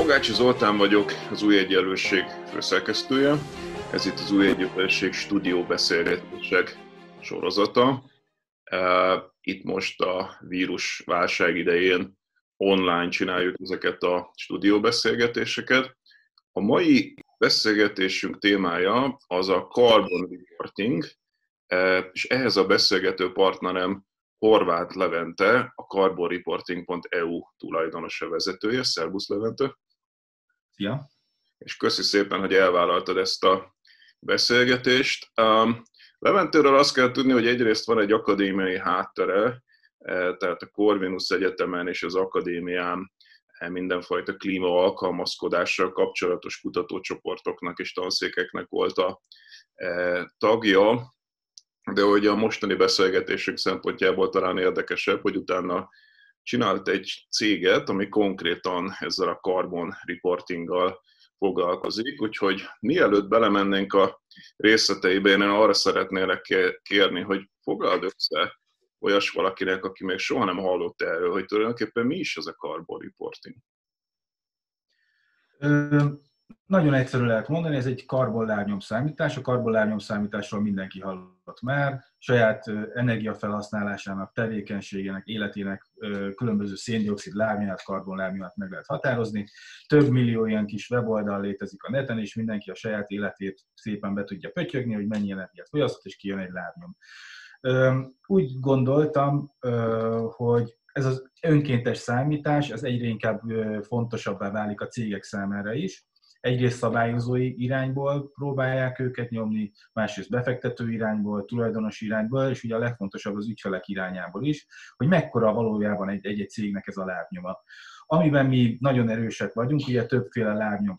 Rogácsi Zoltán vagyok, az Új Egyenlőség főszerkesztője. Ez itt az Új Egyenlőség stúdió beszélgetések sorozata. Itt most a vírus válság idején online csináljuk ezeket a stúdió beszélgetéseket. A mai beszélgetésünk témája az a carbon reporting, és ehhez a beszélgető partnerem Horváth Levente, a carbonreporting.eu tulajdonosa, vezetője. Szervusz, Levente! Szia! És köszi szépen, hogy elvállaltad ezt a beszélgetést. Leventéről azt kell tudni, hogy egyrészt van egy akadémiai háttere, tehát a Corvinus Egyetemen és az akadémián mindenfajta klíma-alkalmazkodással kapcsolatos kutatócsoportoknak és tanszékeknek volt a tagja, de hogy a mostani beszélgetésünk szempontjából talán érdekesebb, hogy utána csinált egy céget, ami konkrétan ezzel a carbon reportinggal foglalkozik, úgyhogy mielőtt belemennénk a részleteibe, én arra szeretnélek kérni, hogy foglald össze olyas valakinek, aki még soha nem hallott erről, hogy tulajdonképpen mi is ez a carbon reporting. Nagyon egyszerű lehet mondani, ez egy karbonlábnyomszámítás. A karbonlábnyomszámításról mindenki hallott már. Saját energiafelhasználásának, tevékenységének, életének különböző széndioxid lábnyomát, karbonlábnyomát meg lehet határozni. Több millió ilyen kis weboldal létezik a neten, és mindenki a saját életét szépen be tudja pötyögni, hogy mennyi energiát fogyasztott, és kijön egy lábnyom. Úgy gondoltam, hogy ez az önkéntes számítás, ez egyre inkább fontosabbá válik a cégek számára is. Egyrészt szabályozói irányból próbálják őket nyomni, másrészt befektető irányból, tulajdonos irányból, és ugye a legfontosabb az ügyfelek irányából is, hogy mekkora valójában egy cégnek ez a lábnyoma. Amiben mi nagyon erősek vagyunk, ugye többféle lábnyom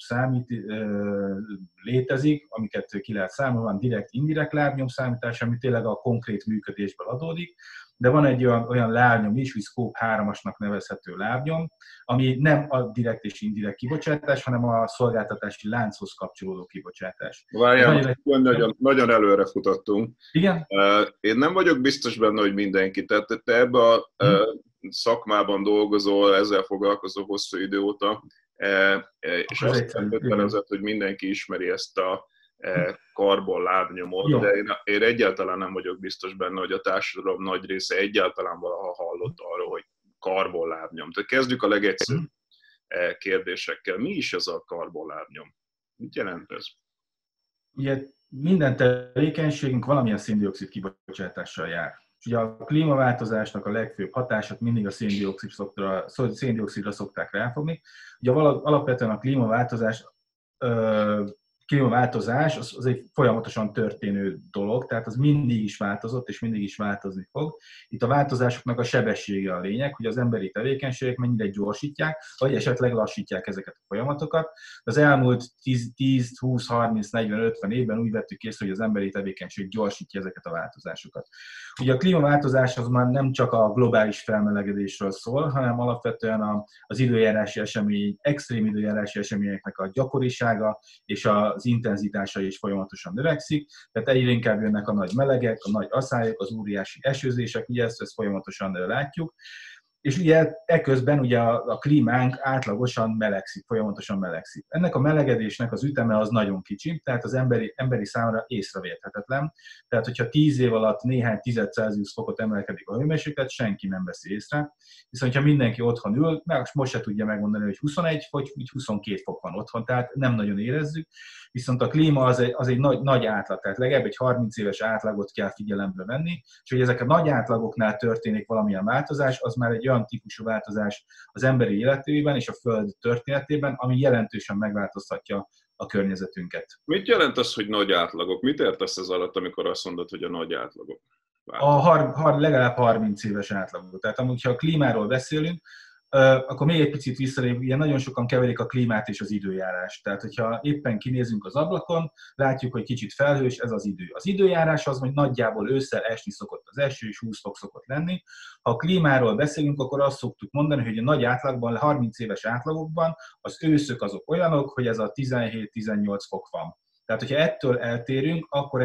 létezik, amiket ki lehet számolni, van direkt-indirekt lábnyomszámítás, ami tényleg a konkrét működésből adódik, de van egy olyan lábnyom is, hogy Scope 3-asnak nevezhető lábnyom, ami nem a direkt és indirekt kibocsátás, hanem a szolgáltatási lánchoz kapcsolódó kibocsátás. Várjál, nagyon előre futottunk. Igen? Én nem vagyok biztos benne, hogy mindenki. Tehát te ebben a szakmában dolgozol, ezzel foglalkozol hosszú idő óta, és azt feltételezett, hogy mindenki ismeri ezt a karbon lábnyomot, de én egyáltalán nem vagyok biztos benne, hogy a társadalom nagy része egyáltalán valaha hallott arról, hogy karbon lábnyom. Tehát kezdjük a legegyszerűbb kérdésekkel. Mi is ez a karbon lábnyom? Mit jelent ez? Ugye minden tevékenységünk valamilyen széndioxid kibocsátással jár. És ugye a klímaváltozásnak a legfőbb hatását mindig a széndioxidra szokták ráfogni. Ugye alapvetően a klímaváltozás az egy folyamatosan történő dolog, tehát az mindig is változott, és mindig is változni fog. Itt a változásoknak a sebessége a lényeg, hogy az emberi tevékenységek mennyire gyorsítják, vagy esetleg lassítják ezeket a folyamatokat. Az elmúlt 10, 20, 30, 40, 50 évben úgy vettük észre, hogy az emberi tevékenység gyorsítja ezeket a változásokat. Ugye a klímaváltozás az már nem csak a globális felmelegedésről szól, hanem alapvetően az időjárási esemény, extrém időjárási eseményeknek a gyakorisága és az intenzitása is folyamatosan növekszik, tehát egyre inkább jönnek a nagy melegek, a nagy aszályok, az óriási esőzések, ugye ezt folyamatosan látjuk. És ugye eközben ugye a klímánk átlagosan melegszik, folyamatosan melegszik. Ennek a melegedésnek az üteme az nagyon kicsi, tehát az emberi számára észrevéthetetlen. Tehát, hogyha 10 év alatt néhány tized Celsius fokot emelkedik a hőmérséklet, senki nem veszi észre. Viszont, ha mindenki otthon ül, most se tudja megmondani, hogy 21 vagy 22 fok van otthon, tehát nem nagyon érezzük. Viszont a klíma az egy nagy átlag, tehát legalább egy 30 éves átlagot kell figyelembe venni, és hogy ezek a nagy átlagoknál történik valamilyen változás, az már egy olyan típusú változás az emberi életében és a Föld történetében, ami jelentősen megváltoztatja a környezetünket. Mit jelent az, hogy nagy átlagok? Mit értesz ez alatt, amikor azt mondod, hogy a nagy átlagok? Legalább 30 éves átlagok. Tehát amúgy, ha a klímáról beszélünk, akkor még egy picit visszalépve, ugye nagyon sokan keverik a klímát és az időjárást. Tehát, hogyha éppen kinézünk az ablakon, látjuk, hogy kicsit felhős, ez az idő. Az időjárás az, hogy nagyjából ősszel esni szokott az eső, és 20 fok szokott lenni. Ha a klímáról beszélünk, akkor azt szoktuk mondani, hogy a nagy átlagban, 30 éves átlagokban az őszök azok olyanok, hogy ez a 17-18 fok van. Tehát, hogyha ettől eltérünk, akkor ezt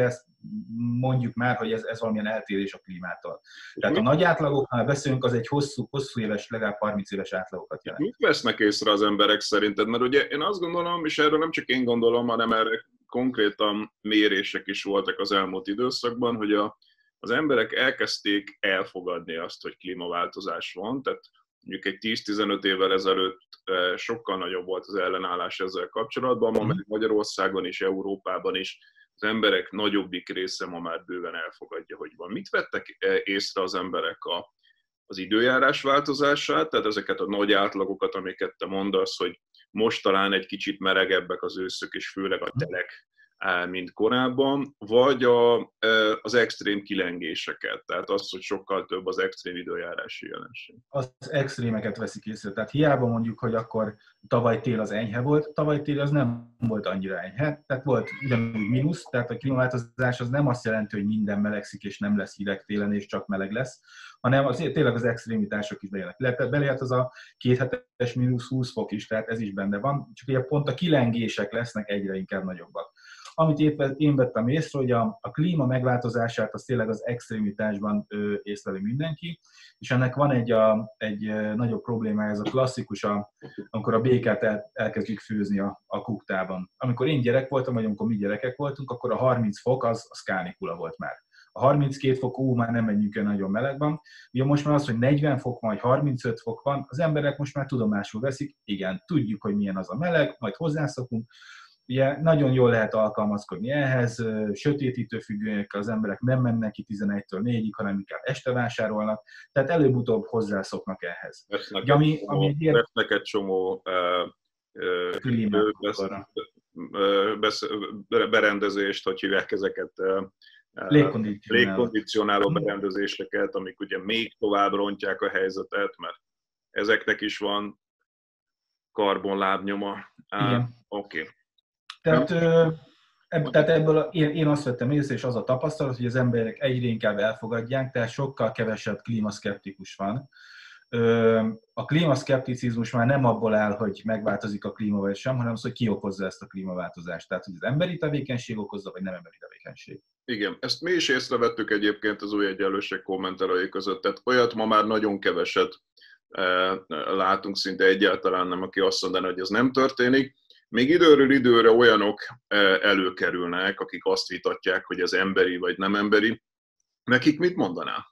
mondjuk már, hogy ez valamilyen eltérés a klímától. Tehát a nagy átlagoknál beszélünk, az egy hosszú éves, legalább 30 éves átlagokat jelent. Mit vesznek észre az emberek szerinted? Mert ugye én azt gondolom, és erről nem csak én gondolom, hanem erre konkrétan mérések is voltak az elmúlt időszakban, hogy az emberek elkezdték elfogadni azt, hogy klímaváltozás van, tehát mondjuk egy 10-15 évvel ezelőtt sokkal nagyobb volt az ellenállás ezzel kapcsolatban, ma meg Magyarországon és Európában is az emberek nagyobbik része ma már bőven elfogadja, hogy van. Mit vettek észre az emberek az időjárás változását, tehát ezeket a nagy átlagokat, amiket te mondasz, hogy most talán egy kicsit meregebbek az őszök, és főleg a telek, mint korábban, vagy az extrém kilengéseket, tehát az, hogy sokkal több az extrém időjárási jelenség. Az extrémeket veszik észre, tehát hiába mondjuk, hogy akkor tavaly tél az enyhe volt, tavaly tél az nem volt annyira enyhe, tehát volt ugyanúgy mínusz, tehát a klímaváltozás az nem azt jelenti, hogy minden melegszik és nem lesz hideg télen és csak meleg lesz, hanem azért tényleg az extrémitások is bejönnek. Belejött az a 2 hetes mínusz 20 fok is, tehát ez is benne van, csak ugye pont a kilengések lesznek egyre inkább nagyobbak. Amit én vettem észre, hogy a klíma megváltozását az tényleg az extrémitásban észleli mindenki, és ennek van egy nagyobb problémája, ez a klasszikus, amikor a békát elkezdjük főzni a kuktában. Amikor én gyerek voltam, vagy amikor mi gyerekek voltunk, akkor a 30 fok az kánikula volt már. A 32 fok, már nem menjünk el, nagyon meleg van. Ugye most már az, hogy 40 fok van, vagy 35 fok van, az emberek most már tudomásul veszik, igen, tudjuk, hogy milyen az a meleg, majd hozzászokunk. Ugye nagyon jól lehet alkalmazkodni ehhez, sötétítő függőnyekkel az emberek nem mennek ki 11-től 4-ig, hanem inkább este vásárolnak, tehát előbb-utóbb hozzászoknak ehhez. Vesznek egy csomó berendezést, hogy hívják ezeket, légkondicionáló berendezéseket, amik ugye még tovább rontják a helyzetet, mert ezeknek is van karbonlábnyoma. Oké. Tehát ebből én azt vettem észre, és az a tapasztalat, hogy az emberek egyre inkább elfogadják, tehát sokkal kevesebb klímaszkeptikus van. A klímaszkepticizmus már nem abból áll, hogy megváltozik a klíma vagy sem, hanem az, hogy ki okozza ezt a klímaváltozást. Tehát, hogy az emberi tevékenység okozza, vagy nem emberi tevékenység. Igen, ezt mi is észrevettük egyébként az új egyenlőség kommentelői között. Tehát olyat ma már nagyon keveset látunk, szinte egyáltalán nem, aki azt mondaná, hogy ez nem történik. Még időről időre olyanok előkerülnek, akik azt vitatják, hogy ez emberi vagy nem emberi. Nekik mit mondanál?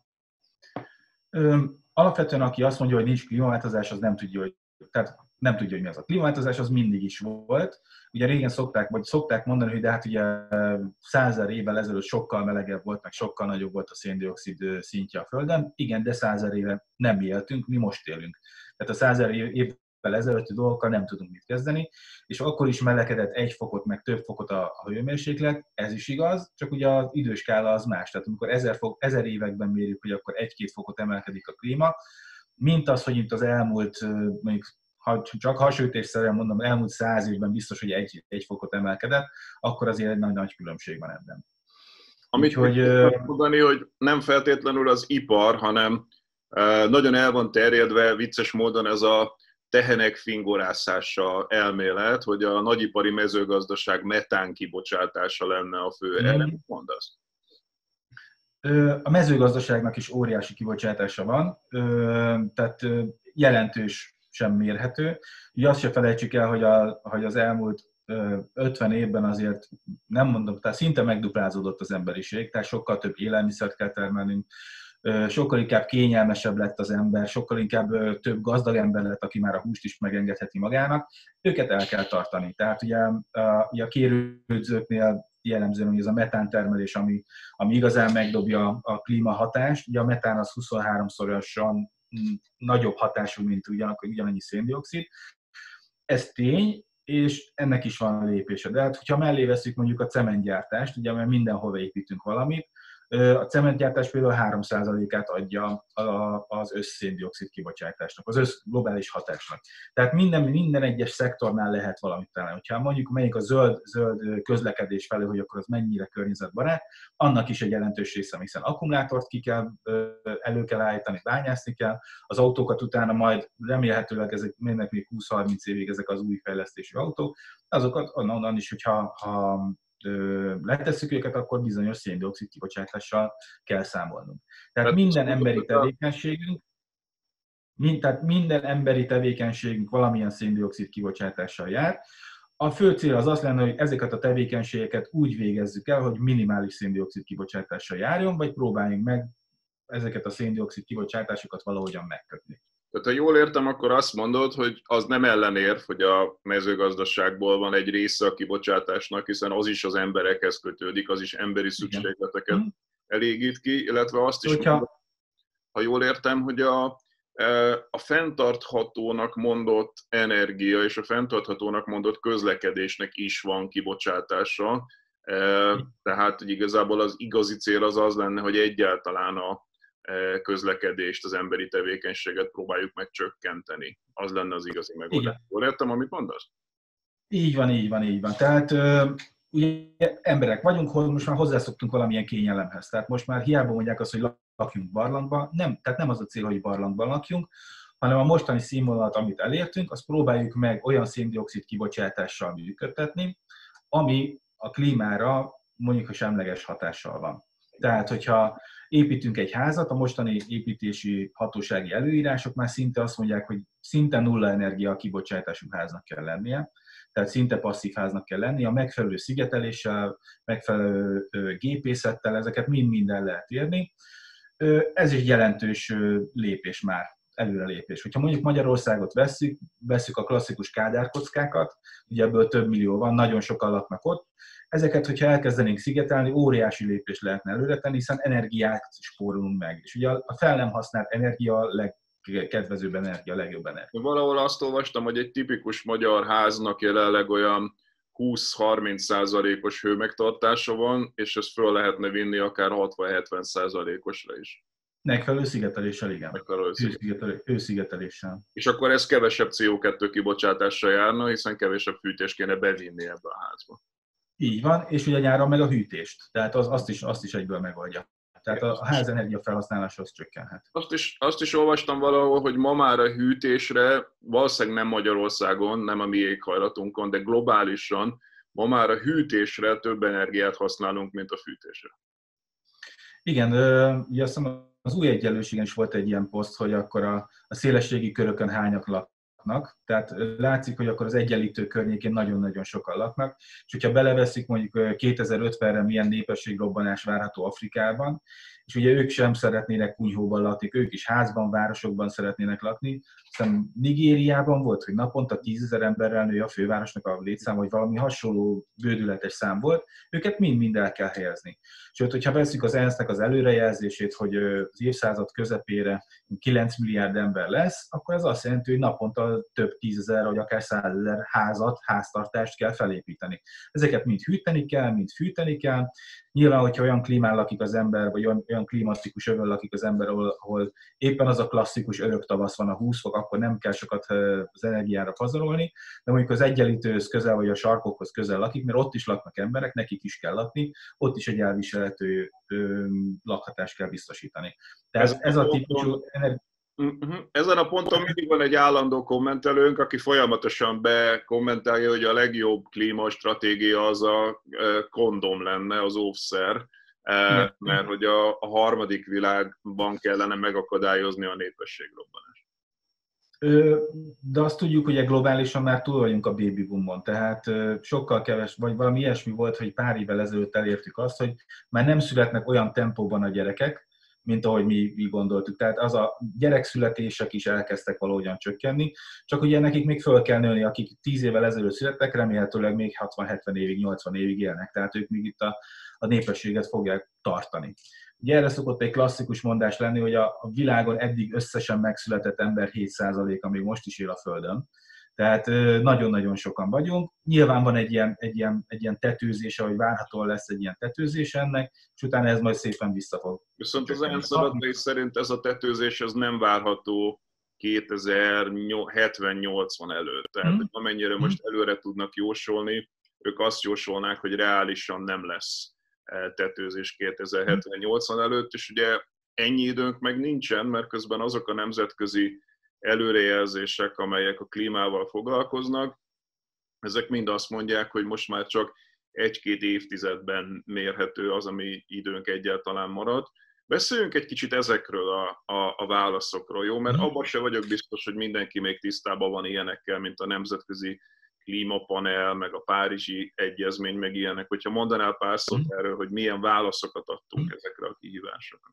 Alapvetően, aki azt mondja, hogy nincs klímaváltozás, az nem tudja, hogy mi az a klímaváltozás, az mindig is volt. Ugye régen szokták mondani, hogy de hát ugye 100 000 évvel ezelőtt sokkal melegebb volt, meg sokkal nagyobb volt a szén-dioxid szintje a Földön. Igen, de 100 000 éve nem éltünk, mi most élünk. Tehát a 100 000 évvel ezelőtti dolgokkal nem tudunk mit kezdeni, és akkor is melegedett 1 fokot, meg több fokot a hőmérséklet, ez is igaz, csak ugye az időskála az más. Tehát amikor 1000 években mérjük, hogy akkor 1-2 fokot emelkedik a klíma, mint az, hogy itt az elmúlt, mondjuk csak hasonlítésszerűen mondom, elmúlt 100 évben biztos, hogy 1 fokot emelkedett, akkor azért egy nagy különbség van ebben. Amit mondani, hogy nem feltétlenül az ipar, hanem nagyon el van terjedve vicces módon ez a tehenek fingorászása elmélet, hogy a nagyipari mezőgazdaság metán kibocsátása lenne a fő. Erre mit mondasz? A mezőgazdaságnak is óriási kibocsátása van, tehát jelentős sem mérhető. Ugye azt se felejtsük el, hogy az elmúlt 50 évben azért nem mondom, tehát szinte megduplázódott az emberiség, tehát sokkal több élelmiszert kell termelnünk, sokkal inkább kényelmesebb lett az ember, sokkal inkább több gazdag ember lett, aki már a húst is megengedheti magának, őket el kell tartani. Tehát ugye a kérődzőknél jellemzően hogy ez a metántermelés, ami igazán megdobja a klímahatást. Ugye a metán az 23-szorosan nagyobb hatású, mint ugyanannyi széndioxid. Ez tény, és ennek is van lépése. De hát, hogyha mellé veszük mondjuk a cementgyártást, ugye mert mindenhol építünk valamit, a cementgyártás például 3%-át adja az összszéndioxid kibocsátásnak, az globális hatásnak. Tehát minden egyes szektornál lehet valamit találni. Hogyha mondjuk melyik a zöld közlekedés felé, hogy akkor az mennyire környezetbarát, annak is egy jelentős része, hiszen akkumulátort elő kell állítani, bányászni kell, az autókat utána majd remélhetőleg ezek mennek még 20-30 évig ezek az új fejlesztésű autók, azokat onnan is, hogyha letesszük őket, akkor bizonyos szén-dioxid kibocsátással kell számolnunk. Tehát minden emberi tevékenységünk, tehát minden emberi tevékenységünk valamilyen szén-dioxid kibocsátással jár. A fő cél az azt lenne, hogy ezeket a tevékenységeket úgy végezzük el, hogy minimális szén-dioxid kibocsátással járjon, vagy próbáljunk meg ezeket a szén-dioxid kibocsátásokat valahogyan megkötni. Tehát ha jól értem, akkor azt mondod, hogy az nem ellenérv, hogy a mezőgazdaságból van egy része a kibocsátásnak, hiszen az is az emberekhez kötődik, az is emberi szükségleteket elégít ki, illetve azt is mondod, ha jól értem, hogy a fenntarthatónak mondott energia és a fenntarthatónak mondott közlekedésnek is van kibocsátása, tehát hogy igazából az igazi cél az lenne, hogy egyáltalán a közlekedést, az emberi tevékenységet próbáljuk meg csökkenteni. Az lenne az igazi megoldás. Jól értem, amit mondasz? Így van. Tehát ugye emberek vagyunk, hogy most már hozzászoktunk valamilyen kényelemhez. Tehát most már hiába mondják azt, hogy lakjunk barlangban. Tehát nem az a cél, hogy barlangban lakjunk, hanem a mostani színvonalat, amit elértünk, azt próbáljuk meg olyan szén-dioxid kibocsátással működtetni, ami a klímára mondjuk a semleges hatással van. Tehát, hogyha építünk egy házat, a mostani építési hatósági előírások már szinte azt mondják, hogy szinte nulla energia kibocsátású háznak kell lennie, tehát szinte passzív háznak kell lennie, a megfelelő szigeteléssel, megfelelő gépészettel ezeket mind-mind el lehet érni. Ez is jelentős lépés már, előrelépés. Hogyha mondjuk Magyarországot vesszük a klasszikus kádárkockákat, ugye ebből több millió van, nagyon sokan laknak ott, ezeket, hogyha elkezdenénk szigetelni, óriási lépés lehetne előre tenni, hiszen energiát spórolunk meg. És ugye a fel nem használt energia a legkedvezőbb energia, a legjobb energia. Valahol azt olvastam, hogy egy tipikus magyar háznak jelenleg olyan 20-30%-os hőmegtartása van, és ezt föl lehetne vinni akár 60-70%-osra is. Megfelelő szigeteléssel, igen. Hőszigeteléssel. És akkor ez kevesebb CO2 kibocsátással járna, hiszen kevesebb fűtést kéne bevinni ebbe a házba. Így van, és ugye nyáron meg a hűtést, tehát azt is egyből megoldja. Tehát a házenergia felhasználása az csökkenhet. Azt is olvastam valahol, hogy ma már a hűtésre, valószínűleg nem Magyarországon, nem a mi éghajlatunkon, de globálisan, ma már a hűtésre több energiát használunk, mint a fűtésre. Igen, ugye azt hiszem az új egyenlőségen is volt egy ilyen poszt, hogy akkor a szélességi körökön hányak laknak. Tehát látszik, hogy akkor az egyenlítő környékén nagyon-nagyon sokan laknak, és hogyha beleveszik mondjuk 2050-re milyen népességrobbanás várható Afrikában, és ugye ők sem szeretnének kunyhóban lakni, ők is házban, városokban szeretnének lakni. Aztán Nigériában volt, hogy naponta 10 000 emberrel nő a fővárosnak a létszám, vagy valami hasonló bődületes szám volt, őket mind-mind el kell helyezni. Sőt, hogyha veszük az ENSZ-nek az előrejelzését, hogy az évszázad közepére 9 milliárd ember lesz, akkor ez azt jelenti, hogy naponta több 10 000 vagy akár 100 000 háztartást kell felépíteni. Ezeket mind hűteni kell, mind fűteni kell. Nyilván, hogyha olyan klímán lakik az ember, vagy olyan klimatikus övön lakik az ember, ahol éppen az a klasszikus örök tavasz van a 20 fok, akkor nem kell sokat az energiára pazarolni, de mondjuk az egyenlítőhöz közel, vagy a sarkokhoz közel lakik, mert ott is laknak emberek, nekik is kell lakni, ott is egy elviselhető lakhatást kell biztosítani. Tehát ez a típusú Ezen a ponton mindig van egy állandó kommentelőnk, aki folyamatosan bekommentálja, hogy a legjobb klímastratégia az a kondom lenne, az óvszer, mert hogy a harmadik világban kellene megakadályozni a népességrobbanást. De azt tudjuk, hogy globálisan már túl vagyunk a baby boomon, tehát sokkal keves, vagy valami ilyesmi volt, hogy pár évvel ezelőtt elértük azt, hogy már nem születnek olyan tempóban a gyerekek, mint ahogy mi gondoltuk. Tehát az a gyerekszületések is elkezdtek valahogyan csökkenni, csak ugye nekik még föl kell nőni, akik 10 évvel ezelőtt születtek, remélhetőleg még 60-70 évig, 80 évig élnek, tehát ők még itt a népességet fogják tartani. Ugye erre szokott egy klasszikus mondás lenni, hogy a világon eddig összesen megszületett ember 7%-a még most is él a Földön. Tehát nagyon-nagyon sokan vagyunk. Nyilván van egy ilyen tetőzése, hogy várhatóan lesz egy ilyen tetőzés ennek, és utána ez majd szépen vissza fog. Viszont az ENSZ adatai szerint ez a tetőzés ez nem várható 2070-80 előtt. Tehát amennyire most előre tudnak jósolni, ők azt jósolnák, hogy reálisan nem lesz tetőzés 2070-80 előtt, és ugye ennyi időnk meg nincsen, mert közben azok a nemzetközi előrejelzések, amelyek a klímával foglalkoznak, ezek mind azt mondják, hogy most már csak 1-2 évtizedben mérhető az, ami időnk egyáltalán marad. Beszéljünk egy kicsit ezekről a válaszokról, jó? Mert abban se vagyok biztos, hogy mindenki még tisztában van ilyenekkel, mint a Nemzetközi Klímapanel, meg a Párizsi Egyezmény, meg ilyenek. Hogyha mondanál pár szót erről, hogy milyen válaszokat adtunk ezekre a kihívásokra.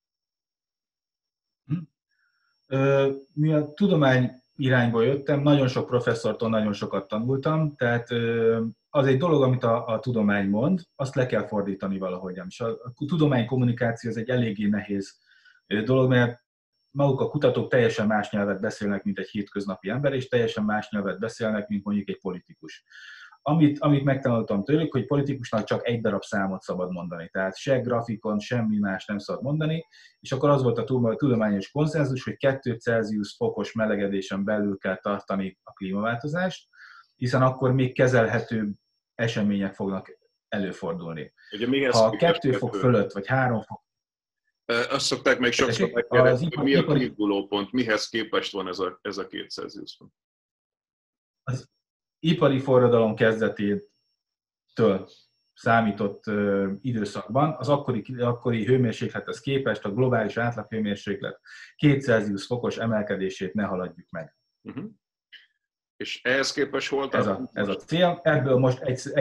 Mivel tudomány irányból jöttem, nagyon sok professzortól nagyon sokat tanultam, tehát az egy dolog, amit a tudomány mond, azt le kell fordítani valahogyan. És a tudomány kommunikáció az egy eléggé nehéz dolog, mert maguk a kutatók teljesen más nyelvet beszélnek, mint egy hétköznapi ember, és teljesen más nyelvet beszélnek, mint mondjuk egy politikus. Amit megtanultam tőlük, hogy politikusnak csak egy darab számot szabad mondani. Tehát se grafikon, semmi más nem szabad mondani, és akkor az volt a tudományos konszenzus, hogy 2 Celsius fokos melegedésen belül kell tartani a klímaváltozást, hiszen akkor még kezelhető események fognak előfordulni. Ugye, ha 2 fok fölött, vagy 3 fok... Azt szokták még sokszor megkérdezni, hogy mi a kiindulópont, mihez képest van ez a 2 Celsius fok? Az ipari forradalom kezdetétől számított időszakban az akkori hőmérséklethez képest a globális átlaghőmérséklet 2 Celsius fokos emelkedését ne haladjuk meg. És ehhez képest volt ez a cél. Ebből most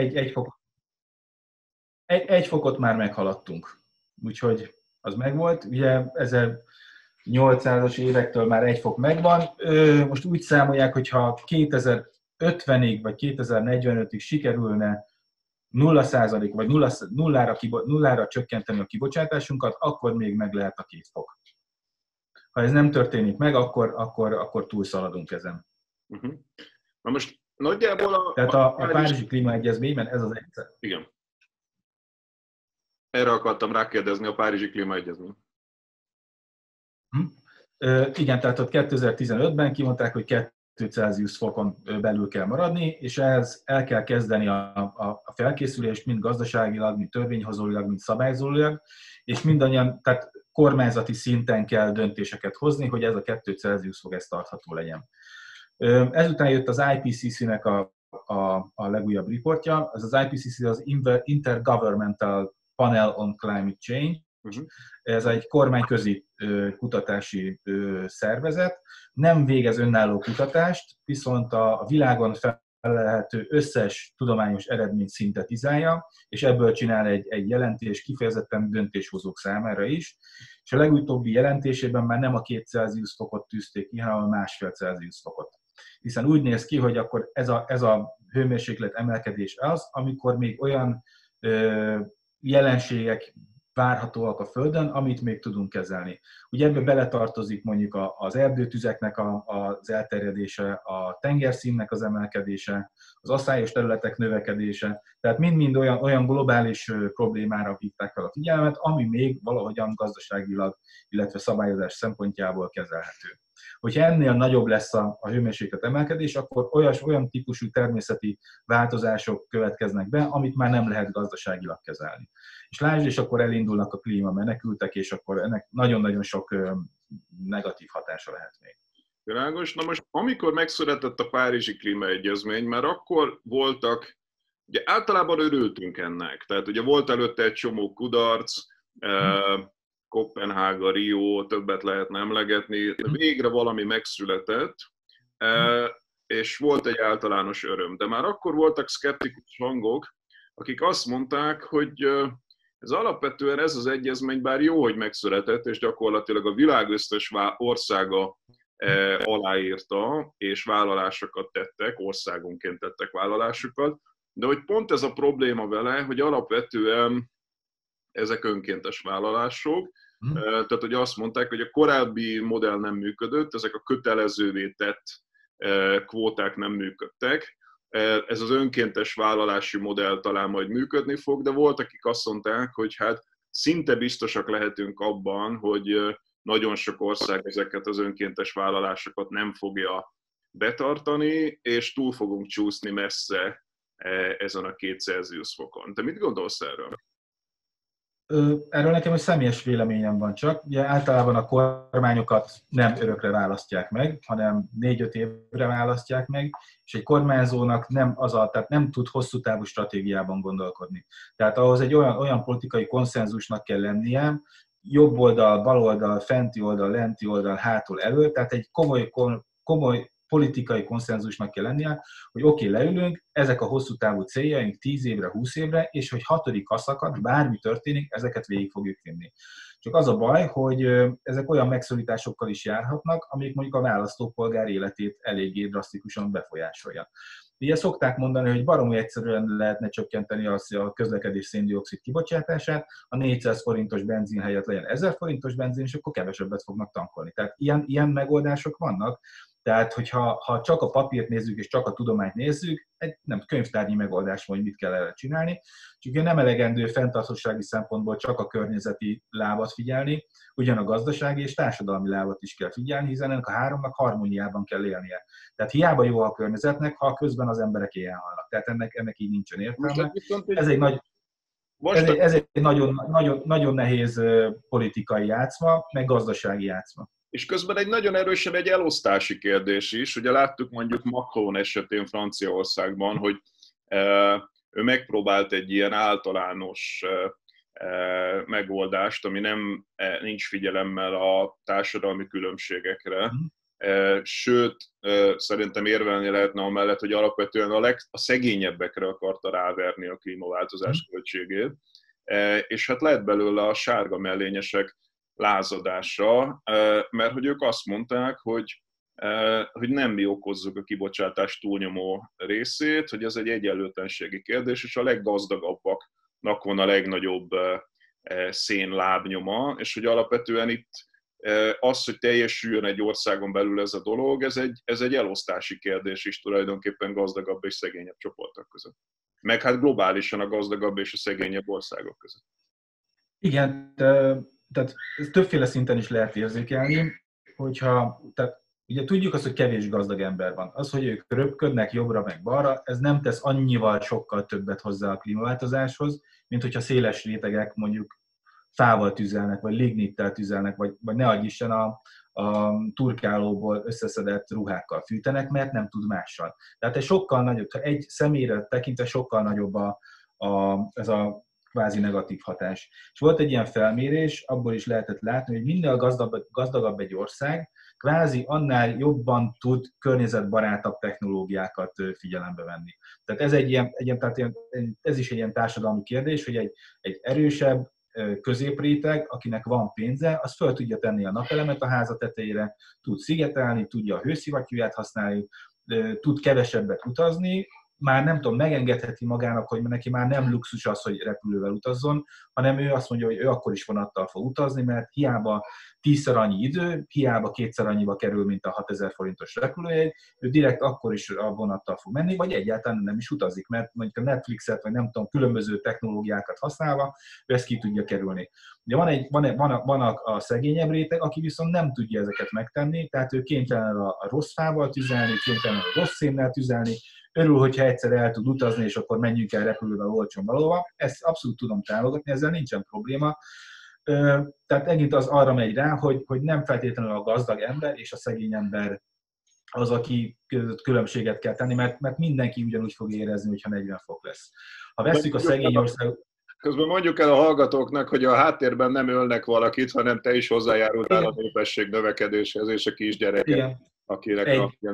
egy fokot már meghaladtunk. Úgyhogy az megvolt. Ugye 1800-as évektől már 1 fok megvan. Most úgy számolják, hogyha 2050-ig vagy 2045-ig sikerülne 0% vagy nullára csökkenteni a kibocsátásunkat, akkor még meg lehet a 2 fok. Ha ez nem történik meg, akkor túlszaladunk ezen. Na most nagyjából Tehát a Párizsi Klímaegyezményben ez az egyszer. Igen. Erre akartam rákérdezni, a Párizsi Klímaegyezmény. Igen, tehát ott 2015-ben kimondták, hogy 2 Celsius fokon belül kell maradni, és ehhez el kell kezdeni a felkészülést, mind gazdaságilag, mind törvényhozóilag, mind szabályzóilag, és mindannyian, tehát kormányzati szinten kell döntéseket hozni, hogy ez a 2 Celsius fok ez tartható legyen. Ezután jött az IPCC-nek a legújabb riportja, az IPCC az Intergovernmental Panel on Climate Change. Ez egy kormányközi kutatási szervezet, nem végez önálló kutatást, viszont a világon felelhető összes tudományos eredményt szintetizálja, és ebből csinál egy jelentés kifejezetten döntéshozók számára is, és a legutóbbi jelentésében már nem a 2 Celsius fokot tűzték ki, hanem a 1,5 Celsius fokot. Hiszen úgy néz ki, hogy akkor ez a hőmérséklet emelkedés az, amikor még olyan jelenségek várhatóak a Földön, amit még tudunk kezelni. Ugye ebbe beletartozik mondjuk az erdőtüzeknek az elterjedése, a tengerszínnek az emelkedése, az aszályos területek növekedése, tehát mind-mind olyan globális problémára hívták fel a figyelmet, ami még valahogyan gazdaságilag, illetve szabályozás szempontjából kezelhető. Hogyha ennél nagyobb lesz a hőmérséklet emelkedés, akkor olyan típusú természeti változások következnek be, amit már nem lehet gazdaságilag kezelni. És lásd, és akkor elindulnak a klímamenekültek, és akkor ennek nagyon-nagyon sok negatív hatása lehet még. Világos. Na most, amikor megszületett a Párizsi Klímaegyezmény, már akkor voltak, ugye általában örültünk ennek, tehát ugye volt előtte egy csomó kudarc, Koppenhága, Rio, többet lehetne emlegetni, végre valami megszületett, és volt egy általános öröm. De már akkor voltak szkeptikus hangok, akik azt mondták, hogy ez alapvetően ez az egyezmény, bár jó, hogy megszületett, és gyakorlatilag a világ összes országa aláírta, és vállalásokat tettek, országonként tettek vállalásokat, de hogy pont ez a probléma vele, hogy alapvetően ezek önkéntes vállalások, tehát hogy azt mondták, hogy a korábbi modell nem működött, ezek a kötelezővé tett kvóták nem működtek, ez az önkéntes vállalási modell talán majd működni fog, de volt, akik azt mondták, hogy hát szinte biztosak lehetünk abban, hogy nagyon sok ország ezeket az önkéntes vállalásokat nem fogja betartani, és túl fogunk csúszni messze ezen a 2 Celsius fokon. Te mit gondolsz erről? Erről nekem egy személyes véleményem van csak. Ugye általában a kormányokat nem örökre választják meg, hanem 4-5 évre választják meg, és egy kormányzónak tehát nem tud hosszú távú stratégiában gondolkodni. Tehát ahhoz egy olyan politikai konszenzusnak kell lennie, jobb oldal, bal oldal, fenti oldal, lenti oldal, hátul, elő, tehát egy komoly politikai konszenzusnak kell lennie, hogy oké, leülünk, ezek a hosszú távú céljaink 10 évre, 20 évre, és hogy 6. szakadt, bármi történik, ezeket végig fogjuk vinni. Csak az a baj, hogy ezek olyan megszorításokkal is járhatnak, amik mondjuk a választópolgár életét eléggé drasztikusan befolyásolja. Ugye szokták mondani, hogy baromi egyszerűen lehetne csökkenteni a közlekedés szén-dioxid kibocsátását, a 400 forintos benzin helyett legyen 1000 forintos benzin, és akkor kevesebbet fognak tankolni. Tehát ilyen megoldások vannak. Tehát, hogyha csak a papírt nézzük, és csak a tudományt nézzük, egy nem könyvtárnyi megoldás van, hogy mit kell erre csinálni, csak nem elegendő fenntarthatósági szempontból csak a környezeti lábat figyelni, ugyan a gazdasági és társadalmi lábat is kell figyelni, hiszen ennek a háromnak harmóniában kell élnie. Tehát hiába jó a környezetnek, ha közben az emberek éhen halnak. Tehát ennek így nincsen értelme. Ez egy nagyon nehéz politikai játszma, meg gazdasági játszma. És közben egy nagyon erősen egy elosztási kérdés is. Ugye láttuk mondjuk Macron esetén Franciaországban, hogy ő megpróbált egy ilyen általános megoldást, ami nincs figyelemmel a társadalmi különbségekre. Sőt, szerintem érvelni lehetne amellett, hogy alapvetően a szegényebbekre akarta ráverni a klímaváltozás költségét. És hát lett belőle a sárga mellényesek lázadása, mert hogy ők azt mondták, hogy nem mi okozzuk a kibocsátás túlnyomó részét, hogy ez egy egyenlőtlenségi kérdés, és a leggazdagabbaknak van a legnagyobb szénlábnyoma, és hogy alapvetően itt az, hogy teljesüljön egy országon belül ez a dolog, ez egy elosztási kérdés is tulajdonképpen gazdagabb és szegényebb csoportok között. Meg hát globálisan a gazdagabb és a szegényebb országok között. Igen, tehát többféle szinten is lehet érzékelni, tehát ugye tudjuk azt, hogy kevés gazdag ember van. Az, hogy ők röpködnek jobbra meg balra, ez nem tesz annyival sokkal többet hozzá a klímaváltozáshoz, mint hogyha széles rétegek mondjuk fával tüzelnek, vagy lignittel tüzelnek, vagy ne adj Isten a turkálóból összeszedett ruhákkal fűtenek, mert nem tud mással. Tehát egy sokkal nagyobb, egy személyre tekintve sokkal nagyobb ez a kvázi negatív hatás. És volt egy ilyen felmérés, abból is lehetett látni, hogy minél gazdagabb egy ország, kvázi annál jobban tud környezetbarátabb technológiákat figyelembe venni. Tehát ez is egy ilyen társadalmi kérdés, hogy egy erősebb középréteg, akinek van pénze, az föl tudja tenni a napelemet a háza tetejére, tud szigetelni, tudja a hőszivattyúját használni, tud kevesebbet utazni, már nem tudom, megengedheti magának, hogy neki már nem luxus az, hogy repülővel utazzon, hanem ő azt mondja, hogy ő akkor is vonattal fog utazni, mert hiába 10-szer annyi idő, hiába 2-szer annyiba kerül, mint a 6000 forintos repülőjegy, ő direkt akkor is a vonattal fog menni, vagy egyáltalán nem is utazik, mert mondjuk a Netflixet, vagy nem tudom, különböző technológiákat használva, ő ezt ki tudja kerülni. Ugye van a szegényebb réteg, aki viszont nem tudja ezeket megtenni, tehát ő kénytelen a rossz fával tüzelni, kénytelen a rossz szénnel tüzelni, örül, hogyha egyszer el tud utazni, és akkor menjünk el repülővel olcsón valóban. Ezt abszolút tudom támogatni, ezzel nincsen probléma. Tehát megint az arra megy rá, hogy nem feltétlenül a gazdag ember és a szegény ember az, aki között különbséget kell tenni, mert mindenki ugyanúgy fog érezni, hogyha 40 fok lesz. Ha vesszük a szegény ország... Közben mondjuk el a hallgatóknak, hogy a háttérben nem ölnek valakit, hanem te is hozzájárultál a népesség növekedéshez, és a kisgyerekek, akinek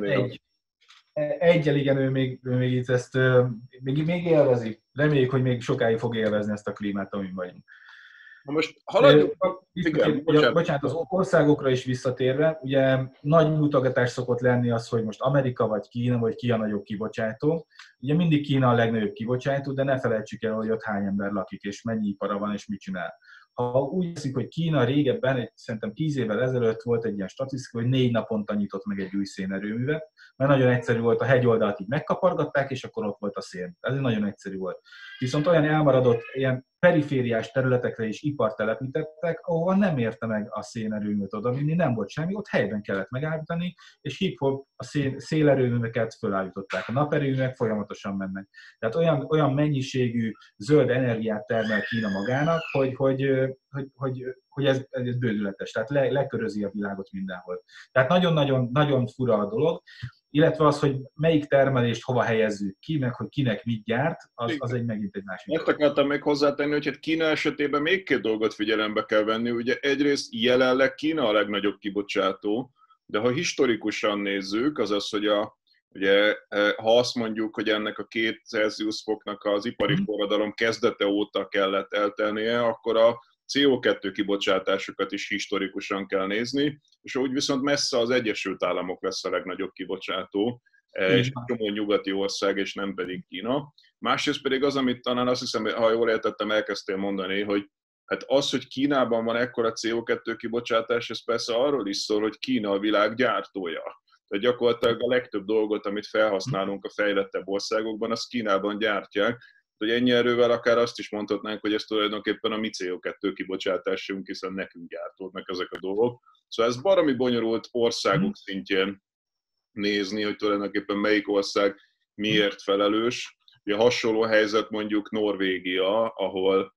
Egyel igen, ő még itt ezt még élvezi. Reméljük, hogy még sokáig fog élvezni ezt a klímát, amin vagyunk. Na most haladjunk. Bocsánat, az országokra is visszatérve, ugye nagy mutogatás szokott lenni az, hogy most Amerika vagy Kína, vagy ki a nagyobb kibocsátó. Ugye mindig Kína a legnagyobb kibocsátó, de ne felejtsük el, hogy ott hány ember lakik, és mennyi ipara van, és mit csinál. Ha úgy veszik, hogy Kína régebben, szerintem 10 évvel ezelőtt volt egy ilyen statisztika, hogy 4 naponta nyitott meg egy új szénerőművet, mert nagyon egyszerű volt, a hegyoldalt így megkapargatták, és akkor ott volt a szén. Ez nagyon egyszerű volt. Viszont olyan elmaradott, ilyen perifériás területekre is ipart telepítettek, ahol nem érte meg a szénerőművet odavinni, nem volt semmi, ott helyben kellett megállítani, és hip-hop a szélerőműveket fölállították. A naperőművek folyamatosan mennek. Tehát olyan mennyiségű zöld energiát termel Kína magának, hogy ez bődületes, tehát lekörözi a világot mindenhol. Tehát nagyon fura a dolog, illetve az, hogy melyik termelést hova helyezzük ki, meg hogy kinek mit gyárt, az megint egy másik dolog. Ezt akartam még hozzátenni, hogy hát Kína esetében még két dolgot figyelembe kell venni. Ugye egyrészt jelenleg Kína a legnagyobb kibocsátó, de ha historikusan nézzük, azaz, hogy ugye, ha azt mondjuk, hogy ennek a 2 Celsius foknak az ipari forradalom kezdete óta kellett eltelnie, akkor a CO2 kibocsátásokat is historikusan kell nézni, és úgy viszont messze az Egyesült Államok lesz a legnagyobb kibocsátó, és csomó nyugati ország, és nem pedig Kína. Másrészt pedig az, amit talán azt hiszem, ha jól értettem, elkezdtél mondani, hogy hát az, hogy Kínában van ekkora CO2 kibocsátás, ez persze arról is szól, hogy Kína a világ gyártója. Tehát gyakorlatilag a legtöbb dolgot, amit felhasználunk a fejlettebb országokban, azt Kínában gyártják, hogy ennyi erővel akár azt is mondhatnánk, hogy ez tulajdonképpen a mi CO2 kibocsátásunk, hiszen nekünk gyártódnak ezek a dolgok. Szóval ez baromi bonyolult országok szintjén nézni, hogy tulajdonképpen melyik ország miért felelős. Ugye hasonló helyzet mondjuk Norvégia, ahol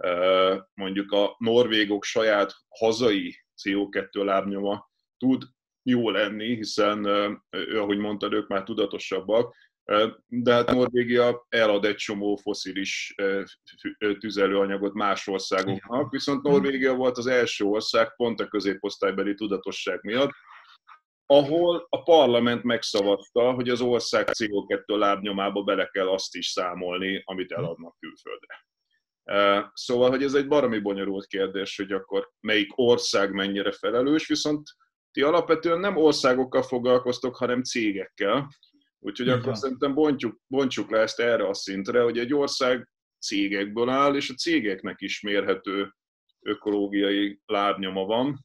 mondjuk a norvégok saját hazai CO2 lábnyoma tud jó lenni, hiszen, ahogy mondtad, ők már tudatosabbak, de hát Norvégia elad egy csomó fosszilis tüzelőanyagot más országoknak, viszont Norvégia volt az első ország pont a középosztálybeli tudatosság miatt, ahol a parlament megszavazta, hogy az ország CO2 lábnyomába bele kell azt is számolni, amit eladnak külföldre. Szóval, hogy ez egy baromi bonyolult kérdés, hogy akkor melyik ország mennyire felelős, viszont ti alapvetően nem országokkal foglalkoztok, hanem cégekkel. Úgyhogy akkor szerintem bontsuk le ezt erre a szintre, hogy egy ország cégekből áll, és a cégeknek is mérhető ökológiai lábnyoma van.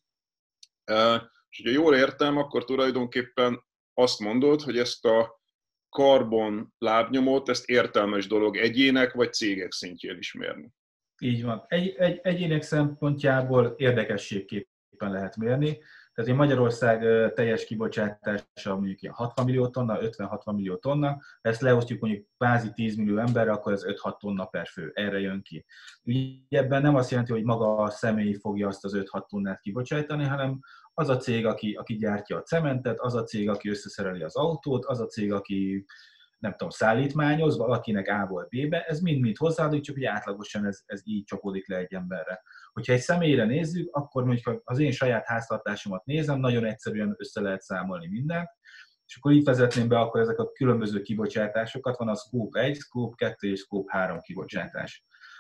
És hogyha jól értem, akkor tulajdonképpen azt mondod, hogy ezt a karbon lábnyomot, ezt értelmes dolog egyének vagy cégek szintjén is mérni. Így van. Egyének szempontjából érdekességképpen lehet mérni. Tehát Magyarország teljes kibocsátása mondjuk ilyen 60 millió tonna, 50-60 millió tonna, ha ezt leosztjuk mondjuk kvázi 10 millió emberre, akkor ez 5-6 tonna per fő, erre jön ki. Ugye ebben nem azt jelenti, hogy maga a személy fogja azt az 5-6 tonnát kibocsátani, hanem az a cég, aki gyártja a cementet, az a cég, aki összeszereli az autót, az a cég, aki nem tudom, szállítmányoz, valakinek A-ból B-be, ez mind-mind hozzáadjuk, csak hogy átlagosan ez így csapódik le egy emberre. Hogyha egy személyre nézzük, akkor mondjuk az én saját háztartásomat nézem, nagyon egyszerűen össze lehet számolni mindent, és akkor így vezetném be akkor ezek a különböző kibocsátásokat, van a Scope 1, Scope 2 és Scope 3 kibocsátás.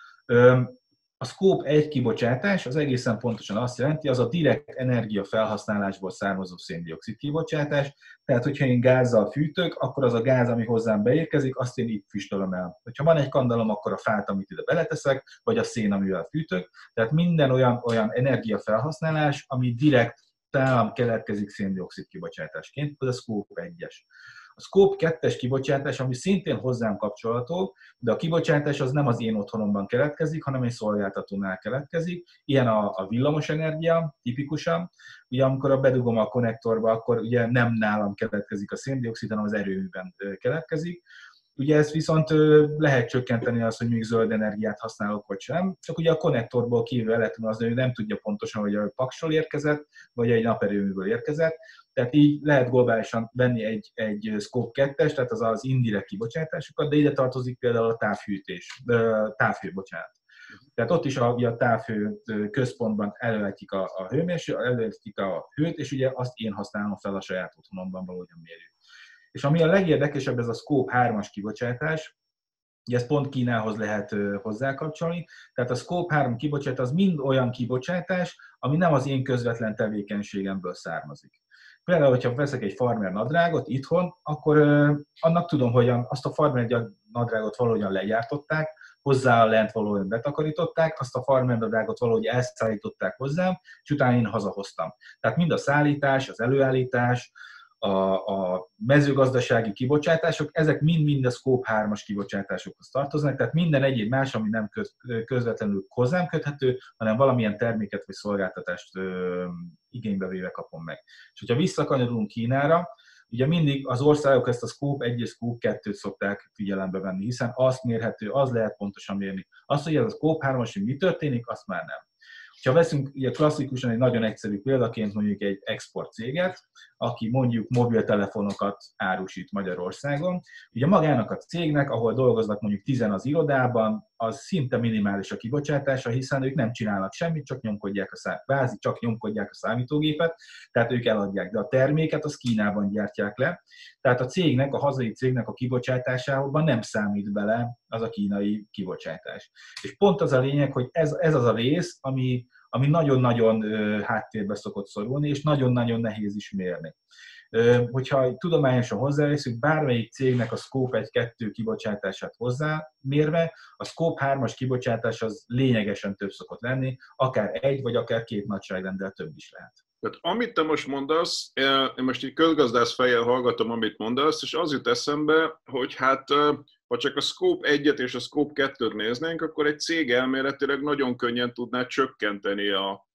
A Scope 1 kibocsátás az egészen pontosan azt jelenti, az a direkt energiafelhasználásból származó szén-dioxid kibocsátás, tehát hogyha én gázzal fűtök, akkor az a gáz, ami hozzám beérkezik, azt én itt füstölöm el. Ha van egy kandalom, akkor a fát, amit ide beleteszek, vagy a szén, amivel fűtök, tehát minden olyan energiafelhasználás, ami direkt nálam keletkezik szén-dioxid kibocsátásként, az a Scope 1-es. A Scope 2-es kibocsátás, ami szintén hozzám kapcsolható, de a kibocsátás az nem az én otthonomban keletkezik, hanem egy szolgáltatónál keletkezik. Ilyen a villamosenergia, tipikusan. Ugye amikor bedugom a konnektorba, akkor ugye nem nálam keletkezik a szén-dioxid, hanem az erőműben keletkezik. Ugye ezt viszont lehet csökkenteni azt, hogy még zöld energiát használok, vagy sem. Csak ugye a konnektorból kívül el lehet tudni az, hogy nem tudja pontosan, hogy a paksról érkezett, vagy egy naperőműből érkezett. Tehát így lehet globálisan venni egy Scope 2-es, tehát az indirekt kibocsátásokat, de ide tartozik például a távhő, bocsánat. Tehát ott is a távhő központban előállítjuk a előállítjuk a hőt, és ugye azt én használom fel a saját otthonomban valahogyan mérjük. És ami a legérdekesebb, ez a Scope 3-as kibocsátás, ugye ezt pont Kínához lehet hozzákapcsolni, tehát a Scope 3 kibocsátás az mind olyan kibocsátás, ami nem az én közvetlen tevékenységemből származik. Például, hogyha veszek egy farmer nadrágot itthon, akkor annak tudom, hogy azt a farmer nadrágot valahogyan legyártották, hozzá a lent valahogyan betakarították, azt a farmer nadrágot valahogy elszállították hozzám, és utána én hazahoztam. Tehát mind a szállítás, az előállítás, a mezőgazdasági kibocsátások, ezek mind a Scope 3-as kibocsátásokhoz tartoznak, tehát minden egyéb más, ami nem közvetlenül hozzám köthető, hanem valamilyen terméket vagy szolgáltatást igénybe véve kapom meg. És hogyha visszakanyarodunk Kínára, ugye mindig az országok ezt a Scope 1 és Scope 2-t szokták figyelembe venni, hiszen azt mérhető, az lehet pontosan mérni. Azt, hogy ez a Scope 3-as, hogy mi történik, azt már nem. Ha veszünk ugye klasszikusan egy nagyon egyszerű példaként mondjuk egy export céget, aki mondjuk mobiltelefonokat árusít Magyarországon, ugye magának a cégnek, ahol dolgoznak mondjuk 10 az irodában, az szinte minimális a kibocsátása, hiszen ők nem csinálnak semmit, csak nyomkodják a számítógépet, tehát ők eladják, de a terméket az Kínában gyártják le, tehát a cégnek, a hazai cégnek a kibocsátásában nem számít bele az a kínai kibocsátás. És pont az a lényeg, hogy ez az a rész, ami nagyon-nagyon háttérbe szokott szorulni, és nagyon-nagyon nehéz is mérni. Hogyha tudományosan hozzáveszünk, bármelyik cégnek a Scope 1-2 kibocsátását hozzámérve, a Scope 3-as kibocsátás az lényegesen több szokott lenni, akár egy vagy akár két nagyságrenddel több is lehet. Tehát amit te most mondasz, én most így közgazdász fejjel hallgatom, amit mondasz, és az jut eszembe, hogy hát ha csak a Scope 1-et és a Scope 2-t néznénk, akkor egy cég elméletileg nagyon könnyen tudná csökkenteni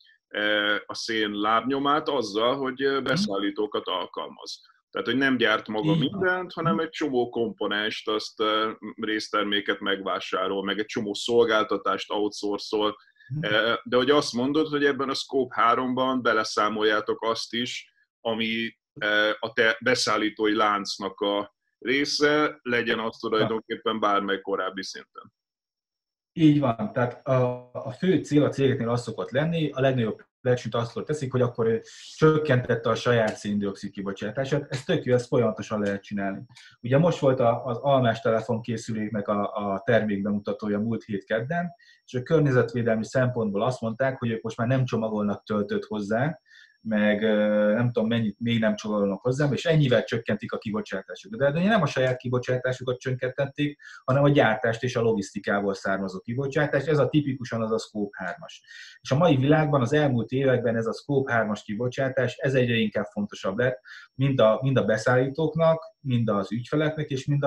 a szén lábnyomát azzal, hogy beszállítókat alkalmaz. Tehát, hogy nem gyárt maga mindent, hanem egy csomó komponenst, azt részterméket megvásárol, meg egy csomó szolgáltatást outsourcol. De hogy azt mondod, hogy ebben a Scope 3-ban beleszámoljátok azt is, ami a te beszállítói láncnak a része, legyen az tulajdonképpen bármely korábbi szinten. Így van, tehát a fő cél a cégeknél az szokott lenni, a legnagyobb versenyt azt teszik, hogy akkor ő csökkentette a saját szén-dioxid kibocsátását, ez tök jó, ezt folyamatosan lehet csinálni. Ugye most volt az almás telefonkészüléknek a termékbemutatója múlt hét kedden, és a környezetvédelmi szempontból azt mondták, hogy ők most már nem csomagolnak töltőt hozzá, meg nem tudom mennyit még nem csomagolnak hozzá, és ennyivel csökkentik a kibocsátásukat. De nem a saját kibocsátásukat csökkentették, hanem a gyártást és a logisztikából származó kibocsátást. Ez a tipikusan az a Scope 3-as. És a mai világban az elmúlt években ez a Scope 3-as kibocsátás, ez egyre inkább fontosabb lett, mind a beszállítóknak, mind az ügyfeleknek, és mind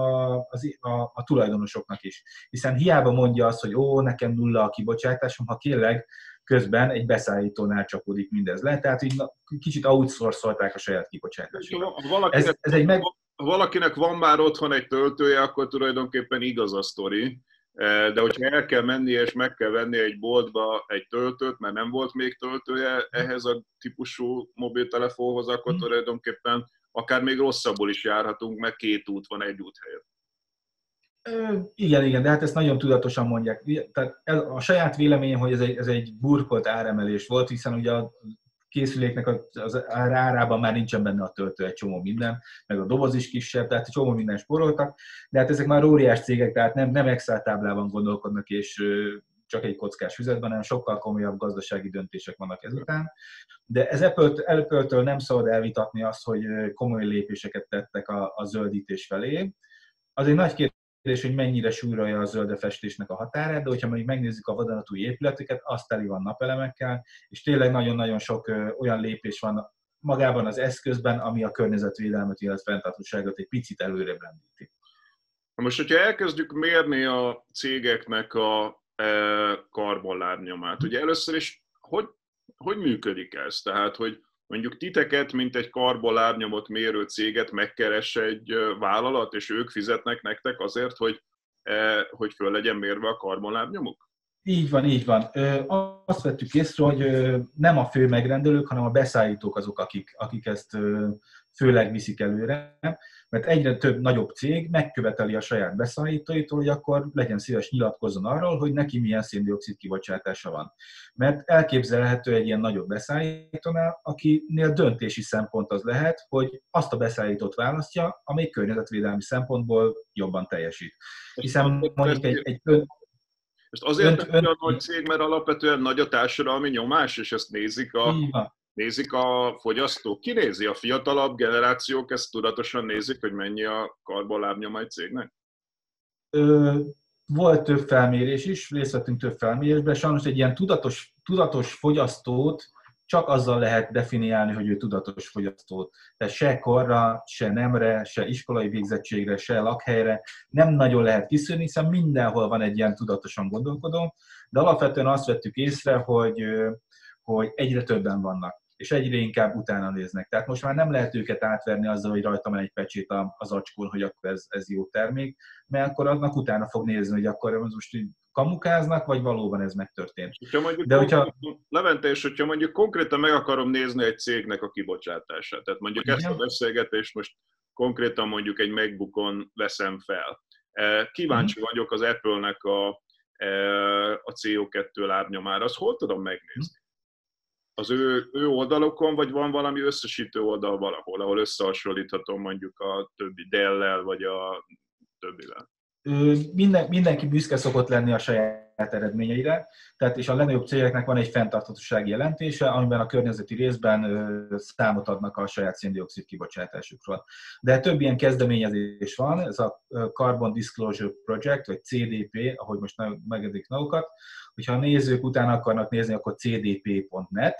a tulajdonosoknak is. Hiszen hiába mondja azt, hogy nekem nulla a kibocsátásom, ha kérlek, közben egy beszállítónál csapódik mindez le, tehát így kicsit outsourcolták a saját kibocsátásukat. Ha valakinek van már otthon egy töltője, akkor tulajdonképpen igaz a sztori, de hogyha el kell menni és meg kell venni egy boltba egy töltőt, mert nem volt még töltője ehhez a típusú mobiltelefonhoz, akkor tulajdonképpen akár még rosszabbul is járhatunk, mert két út van egy út helyett. Igen, de hát ezt nagyon tudatosan mondják. Tehát a saját véleményem, hogy ez egy burkolt áremelés volt, hiszen ugye a készüléknek az árában már nincsen benne a töltő, egy csomó minden, meg a doboz is kisebb, tehát egy csomó minden spóroltak, de hát ezek már óriás cégek, tehát nem Excel táblában gondolkodnak, és csak egy kockás füzetben, hanem sokkal komolyabb gazdasági döntések vannak ezután. De ez Apple-től nem szabad elvitatni azt, hogy komoly lépéseket tettek a zöldítés felé. Az egy nagy kérdés, hogy mennyire súrolja a zöldefestésnek a határát, de hogyha mondjuk megnézzük a vadonatúj épületeket, az teli van napelemekkel, és tényleg nagyon-nagyon sok olyan lépés van magában az eszközben, ami a környezetvédelmet, illetve fenntarthatóságot egy picit előrébb lendíti. Most, hogyha elkezdjük mérni a cégeknek a karbonlábnyomát, ugye először is, hogy működik ez? Tehát, hogy mondjuk titeket, mint egy karbonlábnyomot mérő céget megkeresse egy vállalat, és ők fizetnek nektek azért, hogy föl legyen mérve a karbonlábnyomuk? Így van. Azt vettük észre, hogy nem a fő megrendelők, hanem a beszállítók azok, akik ezt főleg viszik előre, mert egyre több nagyobb cég megköveteli a saját beszállítóitól, hogy akkor legyen szíves nyilatkozzon arról, hogy neki milyen szén-dioxid kibocsátása van. Mert elképzelhető egy ilyen nagyobb beszállítónál, akinél döntési szempont az lehet, hogy azt a beszállítót választja, amely környezetvédelmi szempontból jobban teljesít. Hiszen mondjuk Ezt azért hogy a nagy cég, mert alapvetően nagy a társadalmi nyomás, és ezt nézik a fogyasztók. Ki nézi? A fiatalabb generációk ezt tudatosan nézik, hogy mennyi a karbonlábnyoma egy cégnek? Volt több felmérés is, részt vettünk több felmérésben, sajnos egy ilyen tudatos fogyasztót csak azzal lehet definiálni, hogy ő tudatos fogyasztó. Tehát se korra, se nemre, se iskolai végzettségre, se lakhelyre nem nagyon lehet kiszűrni, hiszen mindenhol van egy ilyen tudatosan gondolkodó, de alapvetően azt vettük észre, hogy egyre többen vannak, és egyre inkább utána néznek. Tehát most már nem lehet őket átverni azzal, hogy rajta van egy pecsét az acskón, hogy akkor ez jó termék, mert akkor annak utána fog nézni, hogy akkor most kamukáznak, vagy valóban ez megtörtént. Levente, és hogyha mondjuk konkrétan meg akarom nézni egy cégnek a kibocsátását, tehát mondjuk ezt a beszélgetést most konkrétan mondjuk egy MacBookon veszem fel. Kíváncsi vagyok az Apple-nek a CO2 lábnyomára, azt hol tudom megnézni? Az ő oldalokon, vagy van valami összesítő oldal valahol, ahol összehasonlíthatom mondjuk a többi Dell-lel, vagy a többivel? Mindenki büszke szokott lenni a saját eredményeire, tehát és a legnagyobb cégeknek van egy fenntarthatósági jelentése, amiben a környezeti részben számot adnak a saját szén-dioxid kibocsátásukról. De több ilyen kezdeményezés van, ez a Carbon Disclosure Project, vagy CDP, ahogy most megedik magukat. Hogyha a nézők utána akarnak nézni, akkor cdp.net.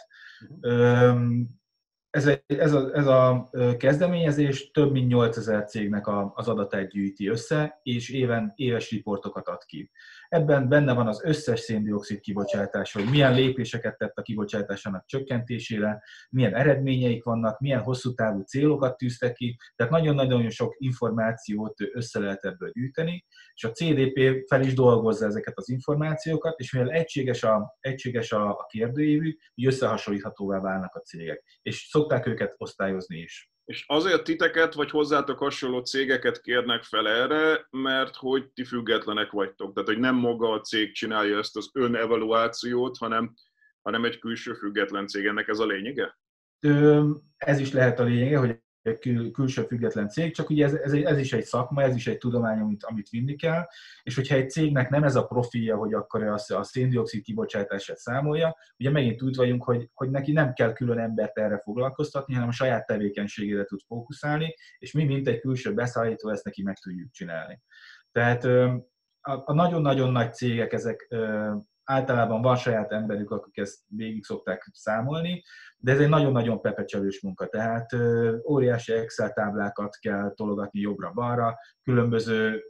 Ez a kezdeményezés több mint 8000 cégnek az adatát gyűjti össze, és éves riportokat ad ki. Ebben benne van az összes szén-dioxid kibocsátás, hogy milyen lépéseket tett a kibocsátásának csökkentésére, milyen eredményeik vannak, milyen hosszú távú célokat tűztek ki, tehát nagyon-nagyon sok információt össze lehet ebből gyűjteni, és a CDP fel is dolgozza ezeket az információkat, és mivel egységes a kérdőívük, így összehasonlíthatóvá válnak a cégek. És szokták őket osztályozni is. És azért titeket, vagy hozzátok hasonló cégeket kérnek fel erre, mert hogy ti függetlenek vagytok. Tehát, hogy nem maga a cég csinálja ezt az önevaluációt, hanem egy külső független cég. Ennek ez a lényege? Ez is lehet a lényege, hogy egy külső független cég, csak ugye ez is egy szakma, ez is egy tudomány, amit vinni kell, és hogyha egy cégnek nem ez a profilja, hogy akkor a szén-dioxid kibocsátását számolja, ugye megint úgy vagyunk, hogy neki nem kell külön embert erre foglalkoztatni, hanem a saját tevékenységére tud fókuszálni, és mi, mint egy külső beszállító, ezt neki meg tudjuk csinálni. Tehát a nagyon-nagyon nagy cégek, ezek általában van saját emberük, akik ezt végig szokták számolni, de ez egy nagyon-nagyon pepecselős munka, tehát óriási Excel táblákat kell tologatni jobbra-balra, különböző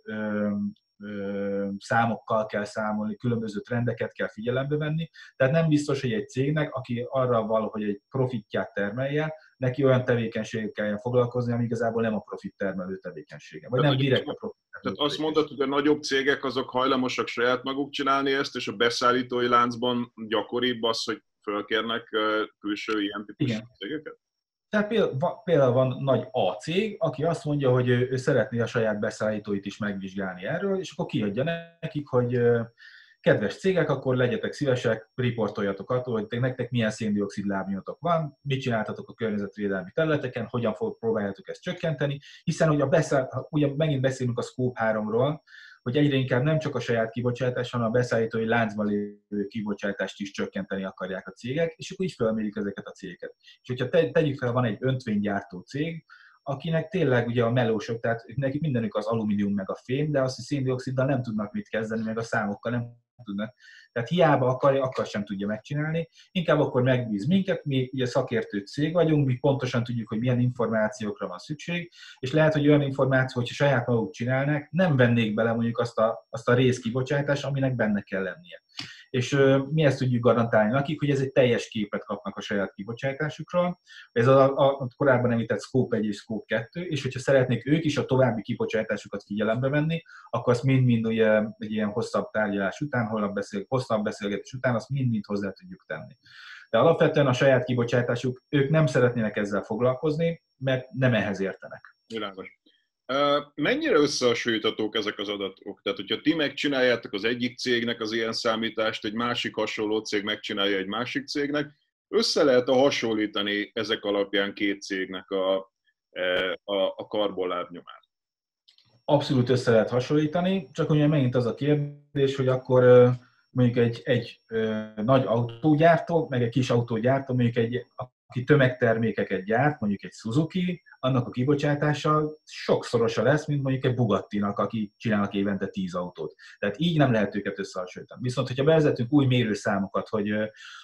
számokkal kell számolni, különböző trendeket kell figyelembe venni, tehát nem biztos, hogy egy cégnek, aki arra való, hogy egy profitját termelje, neki olyan tevékenységgel kelljen foglalkozni, ami igazából nem a profit termelő tevékenysége, vagy nem direkt a profit termelő. Tehát azt mondod, hogy a nagyobb cégek azok hajlamosak saját maguk csinálni ezt, és a beszállítói láncban gyakoribb az, hogy fölkérnek külső ilyen típusú cégeket? Tehát például van nagy A cég, aki azt mondja, hogy ő szeretné a saját beszállítóit is megvizsgálni erről, és akkor kiadja nekik, hogy kedves cégek, akkor legyetek szívesek, riportoljatok attól, hogy nektek milyen szén-dioxid lábnyomatok van, mit csináltatok a környezetvédelmi területeken, hogyan próbáljátok ezt csökkenteni, hiszen ugye megint beszélünk a Scope 3-ról, hogy egyre inkább nem csak a saját kibocsátás, hanem a beszállítói láncban lévő kibocsátást is csökkenteni akarják a cégek, és akkor így felmérik ezeket a cégeket. És hogyha tegyük fel, van egy öntvénygyártó cég, akinek tényleg ugye a melósok, tehát nekik mindenük az alumínium meg a fém, de azt a szén-dioxiddal nem tudnak mit kezdeni, meg a számokkal nem tudnak. Tehát hiába akarja, akkor sem tudja megcsinálni. Inkább akkor megbíz minket, mi ugye szakértő cég vagyunk, mi pontosan tudjuk, hogy milyen információkra van szükség, és lehet, hogy olyan információ, hogyha saját maguk csinálnak, nem vennék bele mondjuk azt a részkibocsátást, aminek benne kell lennie. És mi ezt tudjuk garantálni nekik, hogy ez egy teljes képet kapnak a saját kibocsátásukról. Ez a korábban említett Scope 1 és Scope 2, és hogyha szeretnék ők is a további kibocsátásukat figyelembe venni, akkor azt mind-mind ugye egy ilyen hosszabb tárgyalás után, hosszabb beszélgetés után, azt mind-mind hozzá tudjuk tenni. De alapvetően a saját kibocsátásuk, ők nem szeretnének ezzel foglalkozni, mert nem ehhez értenek. Világos. Mennyire összehasonlíthatók ezek az adatok? Tehát, hogyha ti megcsináljátok az egyik cégnek az ilyen számítást, egy másik hasonló cég megcsinálja egy másik cégnek, össze lehet hasonlítani ezek alapján két cégnek a karbonlábnyomát? Abszolút össze lehet hasonlítani, csak ugye megint az a kérdés, hogy akkor mondjuk egy nagy autógyártó, meg egy kis autógyártó, mondjuk aki tömegtermékeket gyárt, mondjuk egy Suzuki, annak a kibocsátása sokszorosa lesz, mint mondjuk egy Bugattinak, aki csinálnak évente 10 autót. Tehát így nem lehet őket összehasonlítani. Viszont, hogyha bevezetünk új mérőszámokat, hogy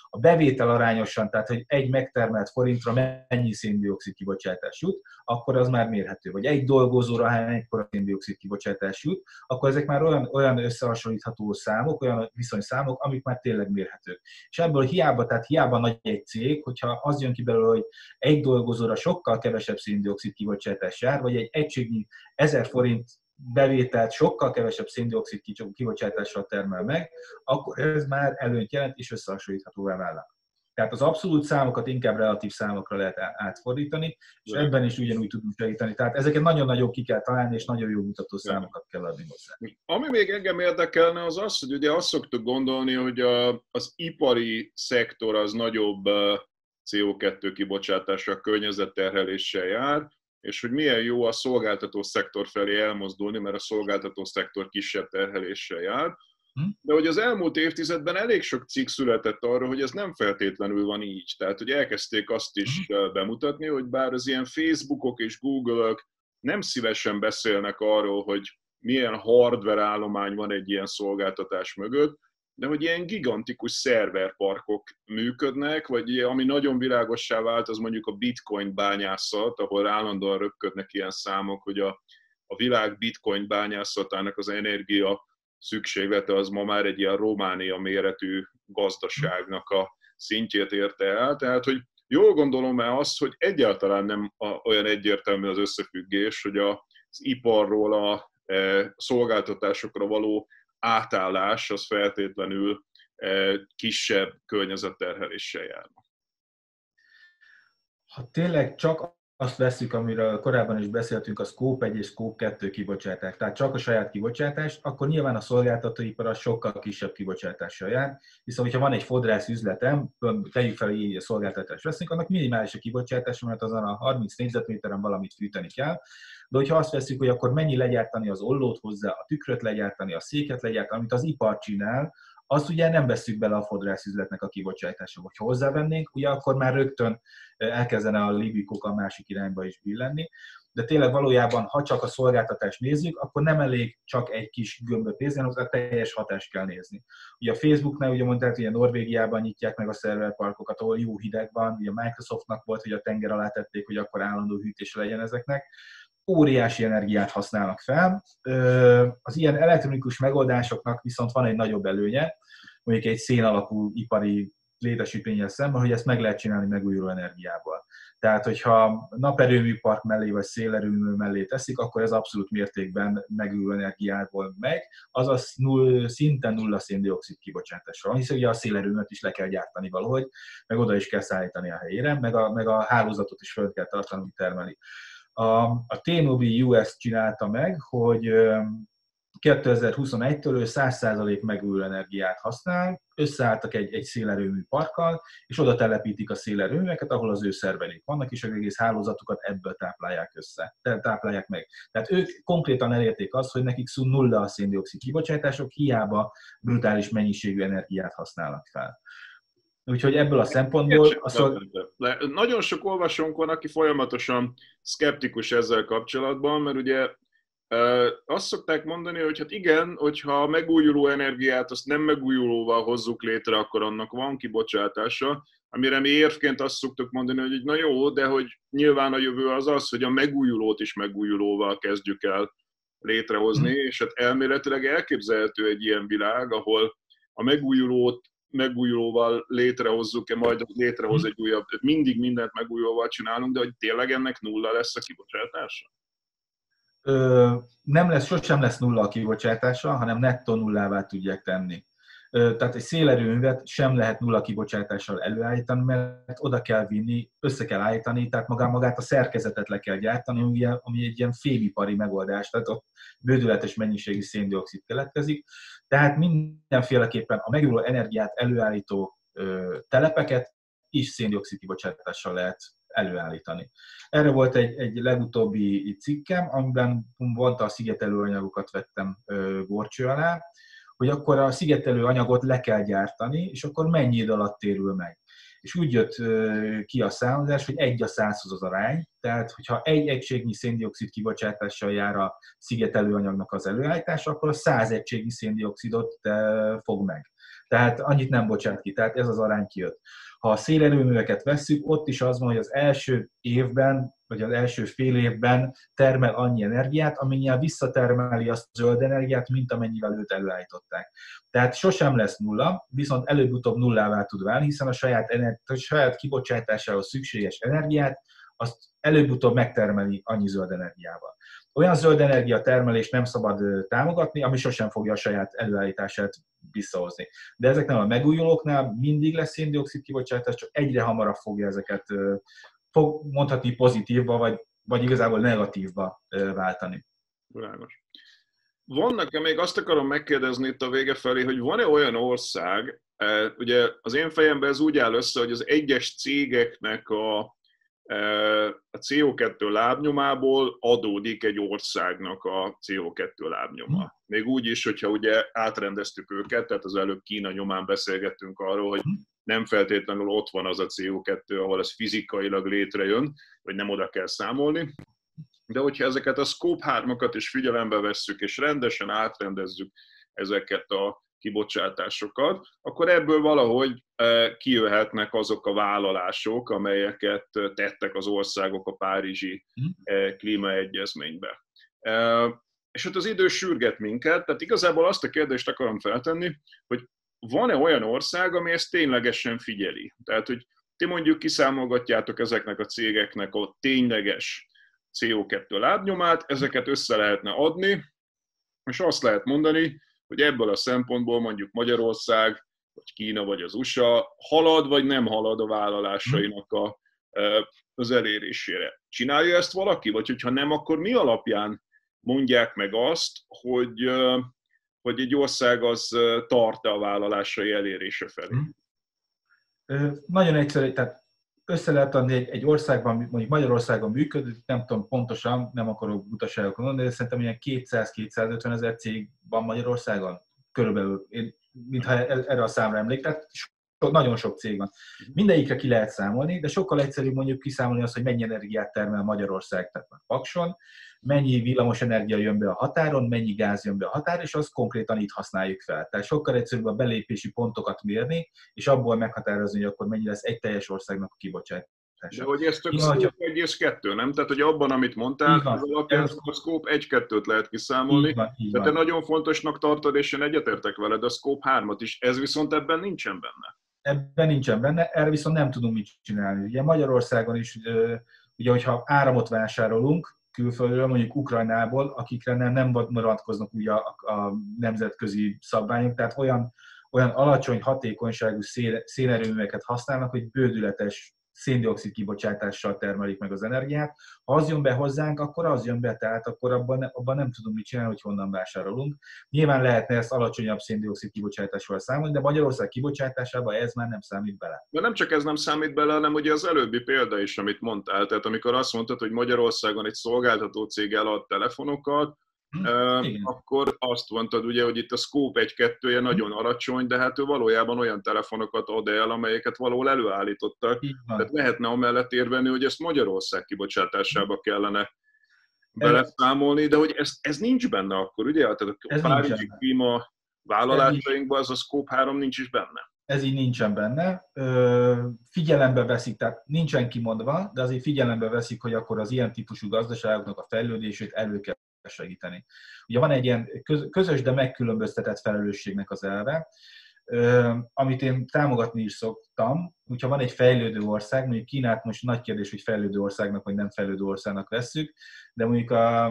a bevétel arányosan, tehát hogy egy megtermelt forintra mennyi szén-dioxid kibocsátás jut, akkor az már mérhető. Vagy egy dolgozóra hánykor szén-dioxid kibocsátás jut, akkor ezek már olyan összehasonlítható számok, olyan viszonyszámok, amik már tényleg mérhetők. És ebből hiába nagy egy cég, hogyha az jön ki belőle, hogy egy dolgozóra sokkal kevesebb szén-dioxid kibocsátás jár, vagy egy egységnyi 1000 forint bevételt sokkal kevesebb szén-dioxid kibocsátással termel meg, akkor ez már előnyt jelent és összehasonlíthatóvá válnak. Tehát az abszolút számokat inkább relatív számokra lehet átfordítani, és ebben is ugyanúgy tudunk segíteni. Tehát ezeket nagyon-nagyon ki kell találni, és nagyon jó mutató számokat kell adni hozzá. Ami még engem érdekelne, az az, hogy ugye azt szoktuk gondolni, hogy az ipari szektor az nagyobb CO2 kibocsátással, környezetterheléssel jár, és hogy milyen jó a szolgáltató szektor felé elmozdulni, mert a szolgáltató szektor kisebb terheléssel jár. De hogy az elmúlt évtizedben elég sok cikk született arra, hogy ez nem feltétlenül van így. Tehát, hogy elkezdték azt is bemutatni, hogy bár az ilyen Facebookok és Google-ök nem szívesen beszélnek arról, hogy milyen hardware állomány van egy ilyen szolgáltatás mögött, de hogy ilyen gigantikus szerverparkok működnek, vagy ami nagyon világossá vált, az mondjuk a bitcoin bányászat, ahol állandóan röpködnek ilyen számok, hogy a világ bitcoin bányászatának az energia szükséglete az ma már egy ilyen Románia méretű gazdaságnak a szintjét érte el. Tehát, hogy jól gondolom-e azt, hogy egyáltalán nem olyan egyértelmű az összefüggés, hogy az iparról a szolgáltatásokra való átállás az feltétlenül kisebb környezetterheléssel járna. Ha tényleg csak azt vesszük, amiről korábban is beszéltünk, a Scope 1 és Scope 2 kibocsátás, tehát csak a saját kibocsátás, akkor nyilván a szolgáltatóipar sokkal kisebb kibocsátással jár, hiszen hogyha van egy fodrász üzletem, tegyük fel, hogy így a szolgáltatást veszünk, annak minimális a kibocsátás, mert azon a 30 négyzetméteren valamit fűteni kell, de hogyha azt veszük, hogy akkor mennyi legyártani az ollót hozzá, a tükröt legyártani, a széket legyártani, amit az ipar csinál, azt ugye nem vesszük bele a fodrászüzletnek a kibocsátásába. Ha hozzávennénk, ugye akkor már rögtön elkezdene a libikok a másik irányba is billenni. De tényleg valójában, ha csak a szolgáltatást nézzük, akkor nem elég csak egy kis gömböt nézni, hanem a teljes hatást kell nézni. Ugye a Facebooknál ugye mondták, hogy Norvégiában nyitják meg a szerverparkokat, ahol jó hideg van, ugye a Microsoftnak volt, hogy a tenger alá tették, hogy akkor állandó hűtése legyen ezeknek. Óriási energiát használnak fel. Az ilyen elektronikus megoldásoknak viszont van egy nagyobb előnye, mondjuk egy szén alapú ipari létesítménnyel szemben, hogy ezt meg lehet csinálni megújuló energiával. Tehát, hogyha naperőműpark mellé vagy szélerőmű mellé teszik, akkor ez abszolút mértékben megújuló energiából megy, azaz szinte nulla szén-dioxid kibocsátással. Hiszen ugye a szélerőműt is le kell gyártani valahogy, meg oda is kell szállítani a helyére, meg a hálózatot is föl kell tartani, hogy termeli. A T-Mobile US csinálta meg, hogy 2021-től ő 100% megújuló energiát használ, összeálltak egy szélerőmű parkkal, és oda telepítik a szélerőműveket, ahol az ő szerveik vannak, és az egész hálózatukat ebből táplálják meg. Tehát ők konkrétan elérték azt, hogy nekik nulla a szén-dioxid kibocsátások, hiába brutális mennyiségű energiát használnak fel. Úgyhogy ebből a szempontból... Nagyon sok olvasónk van, aki folyamatosan szkeptikus ezzel kapcsolatban, mert ugye azt szokták mondani, hogy hát igen, hogyha a megújuló energiát azt nem megújulóval hozzuk létre, akkor annak van kibocsátása, amire mi érvként azt szoktuk mondani, hogy na jó, de hogy nyilván a jövő az az, hogy a megújulót is megújulóval kezdjük el létrehozni, és hát elméletileg elképzelhető egy ilyen világ, ahol a megújulóval létrehozzuk, majd létrehoz egy újabb, mindig mindent megújulóval csinálunk, de hogy tényleg ennek nulla lesz a kibocsátása? Sosem lesz nulla a kibocsátása, hanem nettó nullává tudják tenni. Tehát egy szélerőművet sem lehet nulla kibocsátással előállítani, mert oda kell vinni, össze kell állítani, tehát magát a szerkezetet le kell gyártani, ami egy ilyen fémipari megoldás, tehát ott bődületes mennyiségű szén-dioxid keletkezik. Tehát mindenféleképpen a megújuló energiát előállító telepeket is szén-dioxid kibocsátással lehet előállítani. Erre volt egy legutóbbi cikkem, amiben volt a szigetelő anyagokat vettem górcső alá, hogy akkor a szigetelő anyagot le kell gyártani, és akkor mennyi idő alatt térül meg. És úgy jött ki a számozás, hogy 1:100 az arány, tehát hogyha egy egységnyi szén-dioxid kibocsátással jár a szigetelő anyagnak az előállítása, akkor a 100 egységnyi szén-dioxidot fog meg. Tehát annyit nem bocsát ki, tehát ez az arány kijött. Ha a szélerőműveket vesszük, ott is az van, hogy az első évben, vagy az első fél évben termel annyi energiát, amennyivel visszatermeli azt a zöld energiát, mint amennyivel őt előállították. Tehát sosem lesz nulla, viszont előbb-utóbb nullává tud válni, hiszen a saját kibocsátásához szükséges energiát azt előbb-utóbb megtermeli annyi zöld energiával. Olyan zöld energia termelést nem szabad támogatni, ami sosem fogja a saját előállítását visszahozni. De ezeknél a megújulóknál mindig lesz szén-dioxid kibocsátás, csak egyre hamarabb fogja ezeket mondhatni pozitívba, vagy igazából negatívba váltani. Világos. Van nekem még azt akarom megkérdezni itt a vége felé, hogy van-e olyan ország, ugye az én fejemben ez úgy áll össze, hogy az egyes cégeknek a CO2 lábnyomából adódik egy országnak a CO2 lábnyoma. Még úgy is, hogyha ugye átrendeztük őket, tehát az előbb Kína nyomán beszélgettünk arról, hogy nem feltétlenül ott van az a CO2, ahol ez fizikailag létrejön, vagy nem oda kell számolni. De hogyha ezeket a Scope 3-akat is figyelembe vesszük, és rendesen átrendezzük ezeket a kibocsátásokat, akkor ebből valahogy kijöhetnek azok a vállalások, amelyeket tettek az országok a Párizsi klímaegyezménybe. És hát az idő sürget minket, tehát igazából azt a kérdést akarom feltenni, hogy van-e olyan ország, ami ezt ténylegesen figyeli? Tehát, hogy ti mondjuk kiszámolgatjátok ezeknek a cégeknek a tényleges CO2 lábnyomát, ezeket össze lehetne adni, és azt lehet mondani, hogy ebből a szempontból mondjuk Magyarország, vagy Kína, vagy az USA halad, vagy nem halad a vállalásainak az elérésére. Csinálja ezt valaki? Vagy hogyha nem, akkor mi alapján mondják meg azt, hogy egy ország az tart a vállalásai elérése felé? Nagyon egyszerű, tehát össze lehet adni egy országban, mondjuk Magyarországon működik, nem tudom pontosan, nem akarok butaságokat mondani, de szerintem ilyen 200-250 ezer cég van Magyarországon, körülbelül, mintha erre a számra emlékszem, nagyon sok cég van. Mindegyikre ki lehet számolni, de sokkal egyszerűbb mondjuk kiszámolni azt, hogy mennyi energiát termel Magyarország, tehát Pakson, mennyi villamos energia jön be a határon, mennyi gáz jön be a határon, és azt konkrétan itt használjuk fel. Tehát sokkal egyszerűbb a belépési pontokat mérni, és abból meghatározni, hogy akkor mennyi lesz egy teljes országnak a kibocsátása. De hogy ez csak Scope 1 és 2, nem? Tehát, hogy abban, amit mondtál, az alapján a Scope 1-2-t lehet kiszámolni. De te nagyon fontosnak tartod, és én egyetértek veled, a Scope 3-at is. Ez viszont ebben nincsen benne. Ebben nincsen benne, erre viszont nem tudunk mit csinálni. Ugye Magyarországon is, ugye, hogyha áramot vásárolunk külföldről, mondjuk Ukrajnából, akikre nem vonatkoznak ugye a nemzetközi szabványok, tehát olyan alacsony hatékonyságú szélerőműveket használnak, hogy bődületes szén-dioxid kibocsátással termelik meg az energiát. Ha az jön be hozzánk, akkor az jön be, tehát akkor abban nem tudunk mit csinálni, hogy honnan vásárolunk. Nyilván lehetne ezt alacsonyabb szén-dioxid kibocsátásról számolni, de Magyarország kibocsátásában ez már nem számít bele. De nem csak ez nem számít bele, hanem ugye az előbbi példa is, amit mondtál, tehát amikor azt mondtad, hogy Magyarországon egy szolgáltató cég elad telefonokat, akkor azt mondtad ugye, hogy itt a Scope 1-2-je nagyon alacsony, de hát ő valójában olyan telefonokat ad el, amelyeket valahol előállítottak. Tehát lehetne amellett érvelni, hogy ezt Magyarország kibocsátásába kellene beleszámolni, de hogy ez nincs benne akkor, ugye? Tehát a párizsi klíma vállalásainkban az a Scope 3 nincs is benne. Ez így nincsen benne. Figyelembe veszik, tehát nincsen kimondva, de azért figyelembe veszik, hogy akkor az ilyen típusú gazdaságoknak a fejlődését elő kell segíteni. Ugye van egy ilyen közös, de megkülönböztetett felelősségnek az elve, amit én támogatni is szoktam, hogyha van egy fejlődő ország, mondjuk Kínát most nagy kérdés, hogy fejlődő országnak vagy nem fejlődő országnak vesszük, de mondjuk a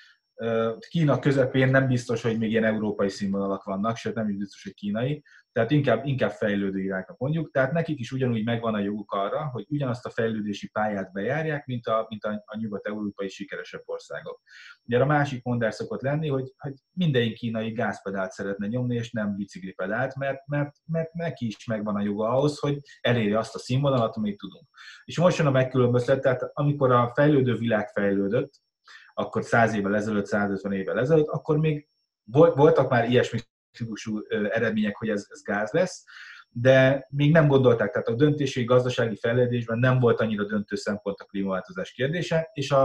Kína közepén nem biztos, hogy még ilyen európai színvonalak vannak, sőt nem is biztos, hogy kínai, tehát inkább fejlődő iránynak mondjuk, tehát nekik is ugyanúgy megvan a joguk arra, hogy ugyanazt a fejlődési pályát bejárják, mint a nyugat-európai sikeresebb országok. Ugye a másik mondás szokott lenni, hogy minden kínai gázpedált szeretne nyomni, és nem biciklipedált, mert neki is megvan a joga ahhoz, hogy elérje azt a színvonalat, amit tudunk. És most jön a megkülönböztet, tehát amikor a fejlődő világ fejlődött, akkor 100 évvel ezelőtt, 150 évvel ezelőtt, akkor még voltak már ilyesmi típusú eredmények, hogy ez gáz lesz, de még nem gondolták, tehát a döntési gazdasági fejlődésben nem volt annyira döntő szempont a klímaváltozás kérdése, és a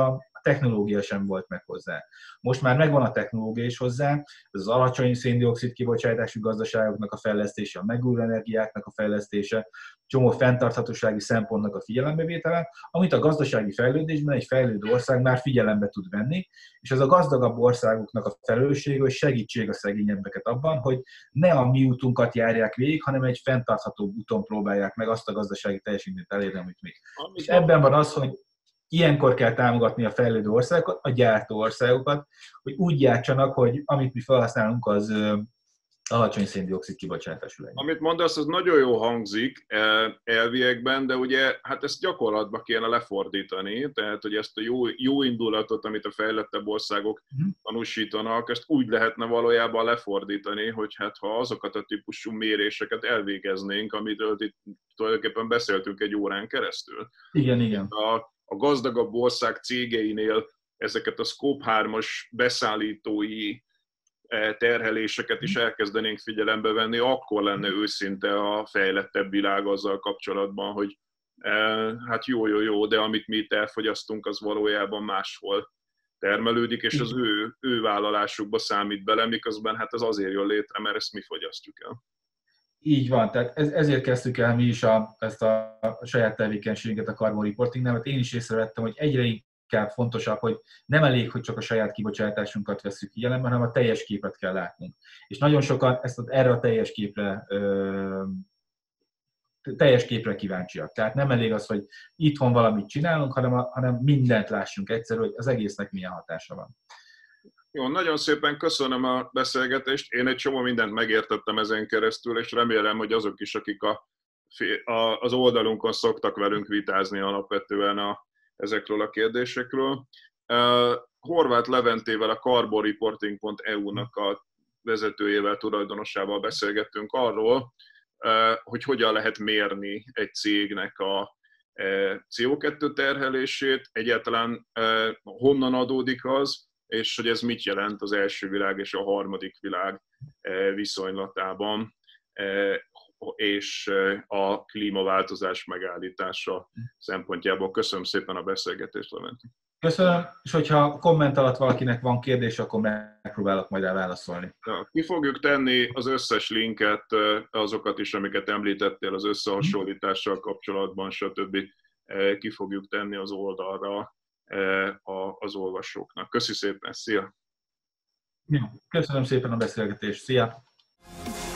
technológia sem volt meg hozzá. Most már megvan a technológia is hozzá, ez az alacsony szén-dioxid kibocsátású gazdaságoknak a fejlesztése, a megújuló energiáknak a fejlesztése, csomó fenntarthatósági szempontnak a figyelembevétele, amit a gazdasági fejlődésben egy fejlődő ország már figyelembe tud venni, és ez a gazdagabb országoknak a felelőssége, hogy segítség a szegényebbeket abban, hogy ne a mi útunkat járják végig, hanem egy fenntartható úton próbálják meg azt a gazdasági teljesítményt elérni, amit mi. És ebben van az, hogy ilyenkor kell támogatni a fejlődő országokat, a gyártó országokat, hogy úgy gyártsanak, hogy amit mi felhasználunk, az alacsony szén-dioxid kibocsátású legyen. Amit mondasz, az nagyon jó hangzik elviekben, de ugye hát ezt gyakorlatban kéne lefordítani, tehát hogy ezt a jó indulatot, amit a fejlettebb országok tanúsítanak, ezt úgy lehetne valójában lefordítani, hogy hát ha azokat a típusú méréseket elvégeznénk, amiről itt tulajdonképpen beszéltünk egy órán keresztül. Igen. A gazdagabb ország cégeinél ezeket a Scope 3-as beszállítói terheléseket is elkezdenénk figyelembe venni, akkor lenne őszinte a fejlettebb világ azzal kapcsolatban, hogy hát jó, de amit mi itt elfogyasztunk, az valójában máshol termelődik, és az ő vállalásukba számít bele, miközben hát ez azért jön létre, mert ezt mi fogyasztjuk el. Így van, tehát ezért kezdtük el mi is ezt a saját tevékenységünket a Carbon Reportingnál, mert én is észrevettem, hogy egyre inkább fontosabb, hogy nem elég, hogy csak a saját kibocsátásunkat vesszük figyelembe, hanem a teljes képet kell látnunk. És nagyon sokan erre a teljes képre kíváncsiak. Tehát nem elég az, hogy itthon valamit csinálunk, hanem mindent lássunk egyszer, hogy az egésznek milyen hatása van. Jó, nagyon szépen köszönöm a beszélgetést. Én egy csomó mindent megértettem ezen keresztül, és remélem, hogy azok is, akik az oldalunkon szoktak velünk vitázni alapvetően ezekről a kérdésekről. Horváth Leventével, a carbonreporting.eu-nak a vezetőjével, tulajdonosával beszélgettünk arról, hogy hogyan lehet mérni egy cégnek a CO2 terhelését, egyáltalán honnan adódik az, és hogy ez mit jelent az első világ és a harmadik világ viszonylatában, és a klímaváltozás megállítása szempontjából. Köszönöm szépen a beszélgetést, Leventi. Köszönöm, és hogyha komment alatt valakinek van kérdés, akkor megpróbálok majd rá válaszolni. Ki fogjuk tenni az összes linket, azokat is, amiket említettél az összehasonlítással kapcsolatban, stb. Ki fogjuk tenni az oldalra az olvasóknak. Köszi szépen, szia! Köszönöm szépen a beszélgetést, szia!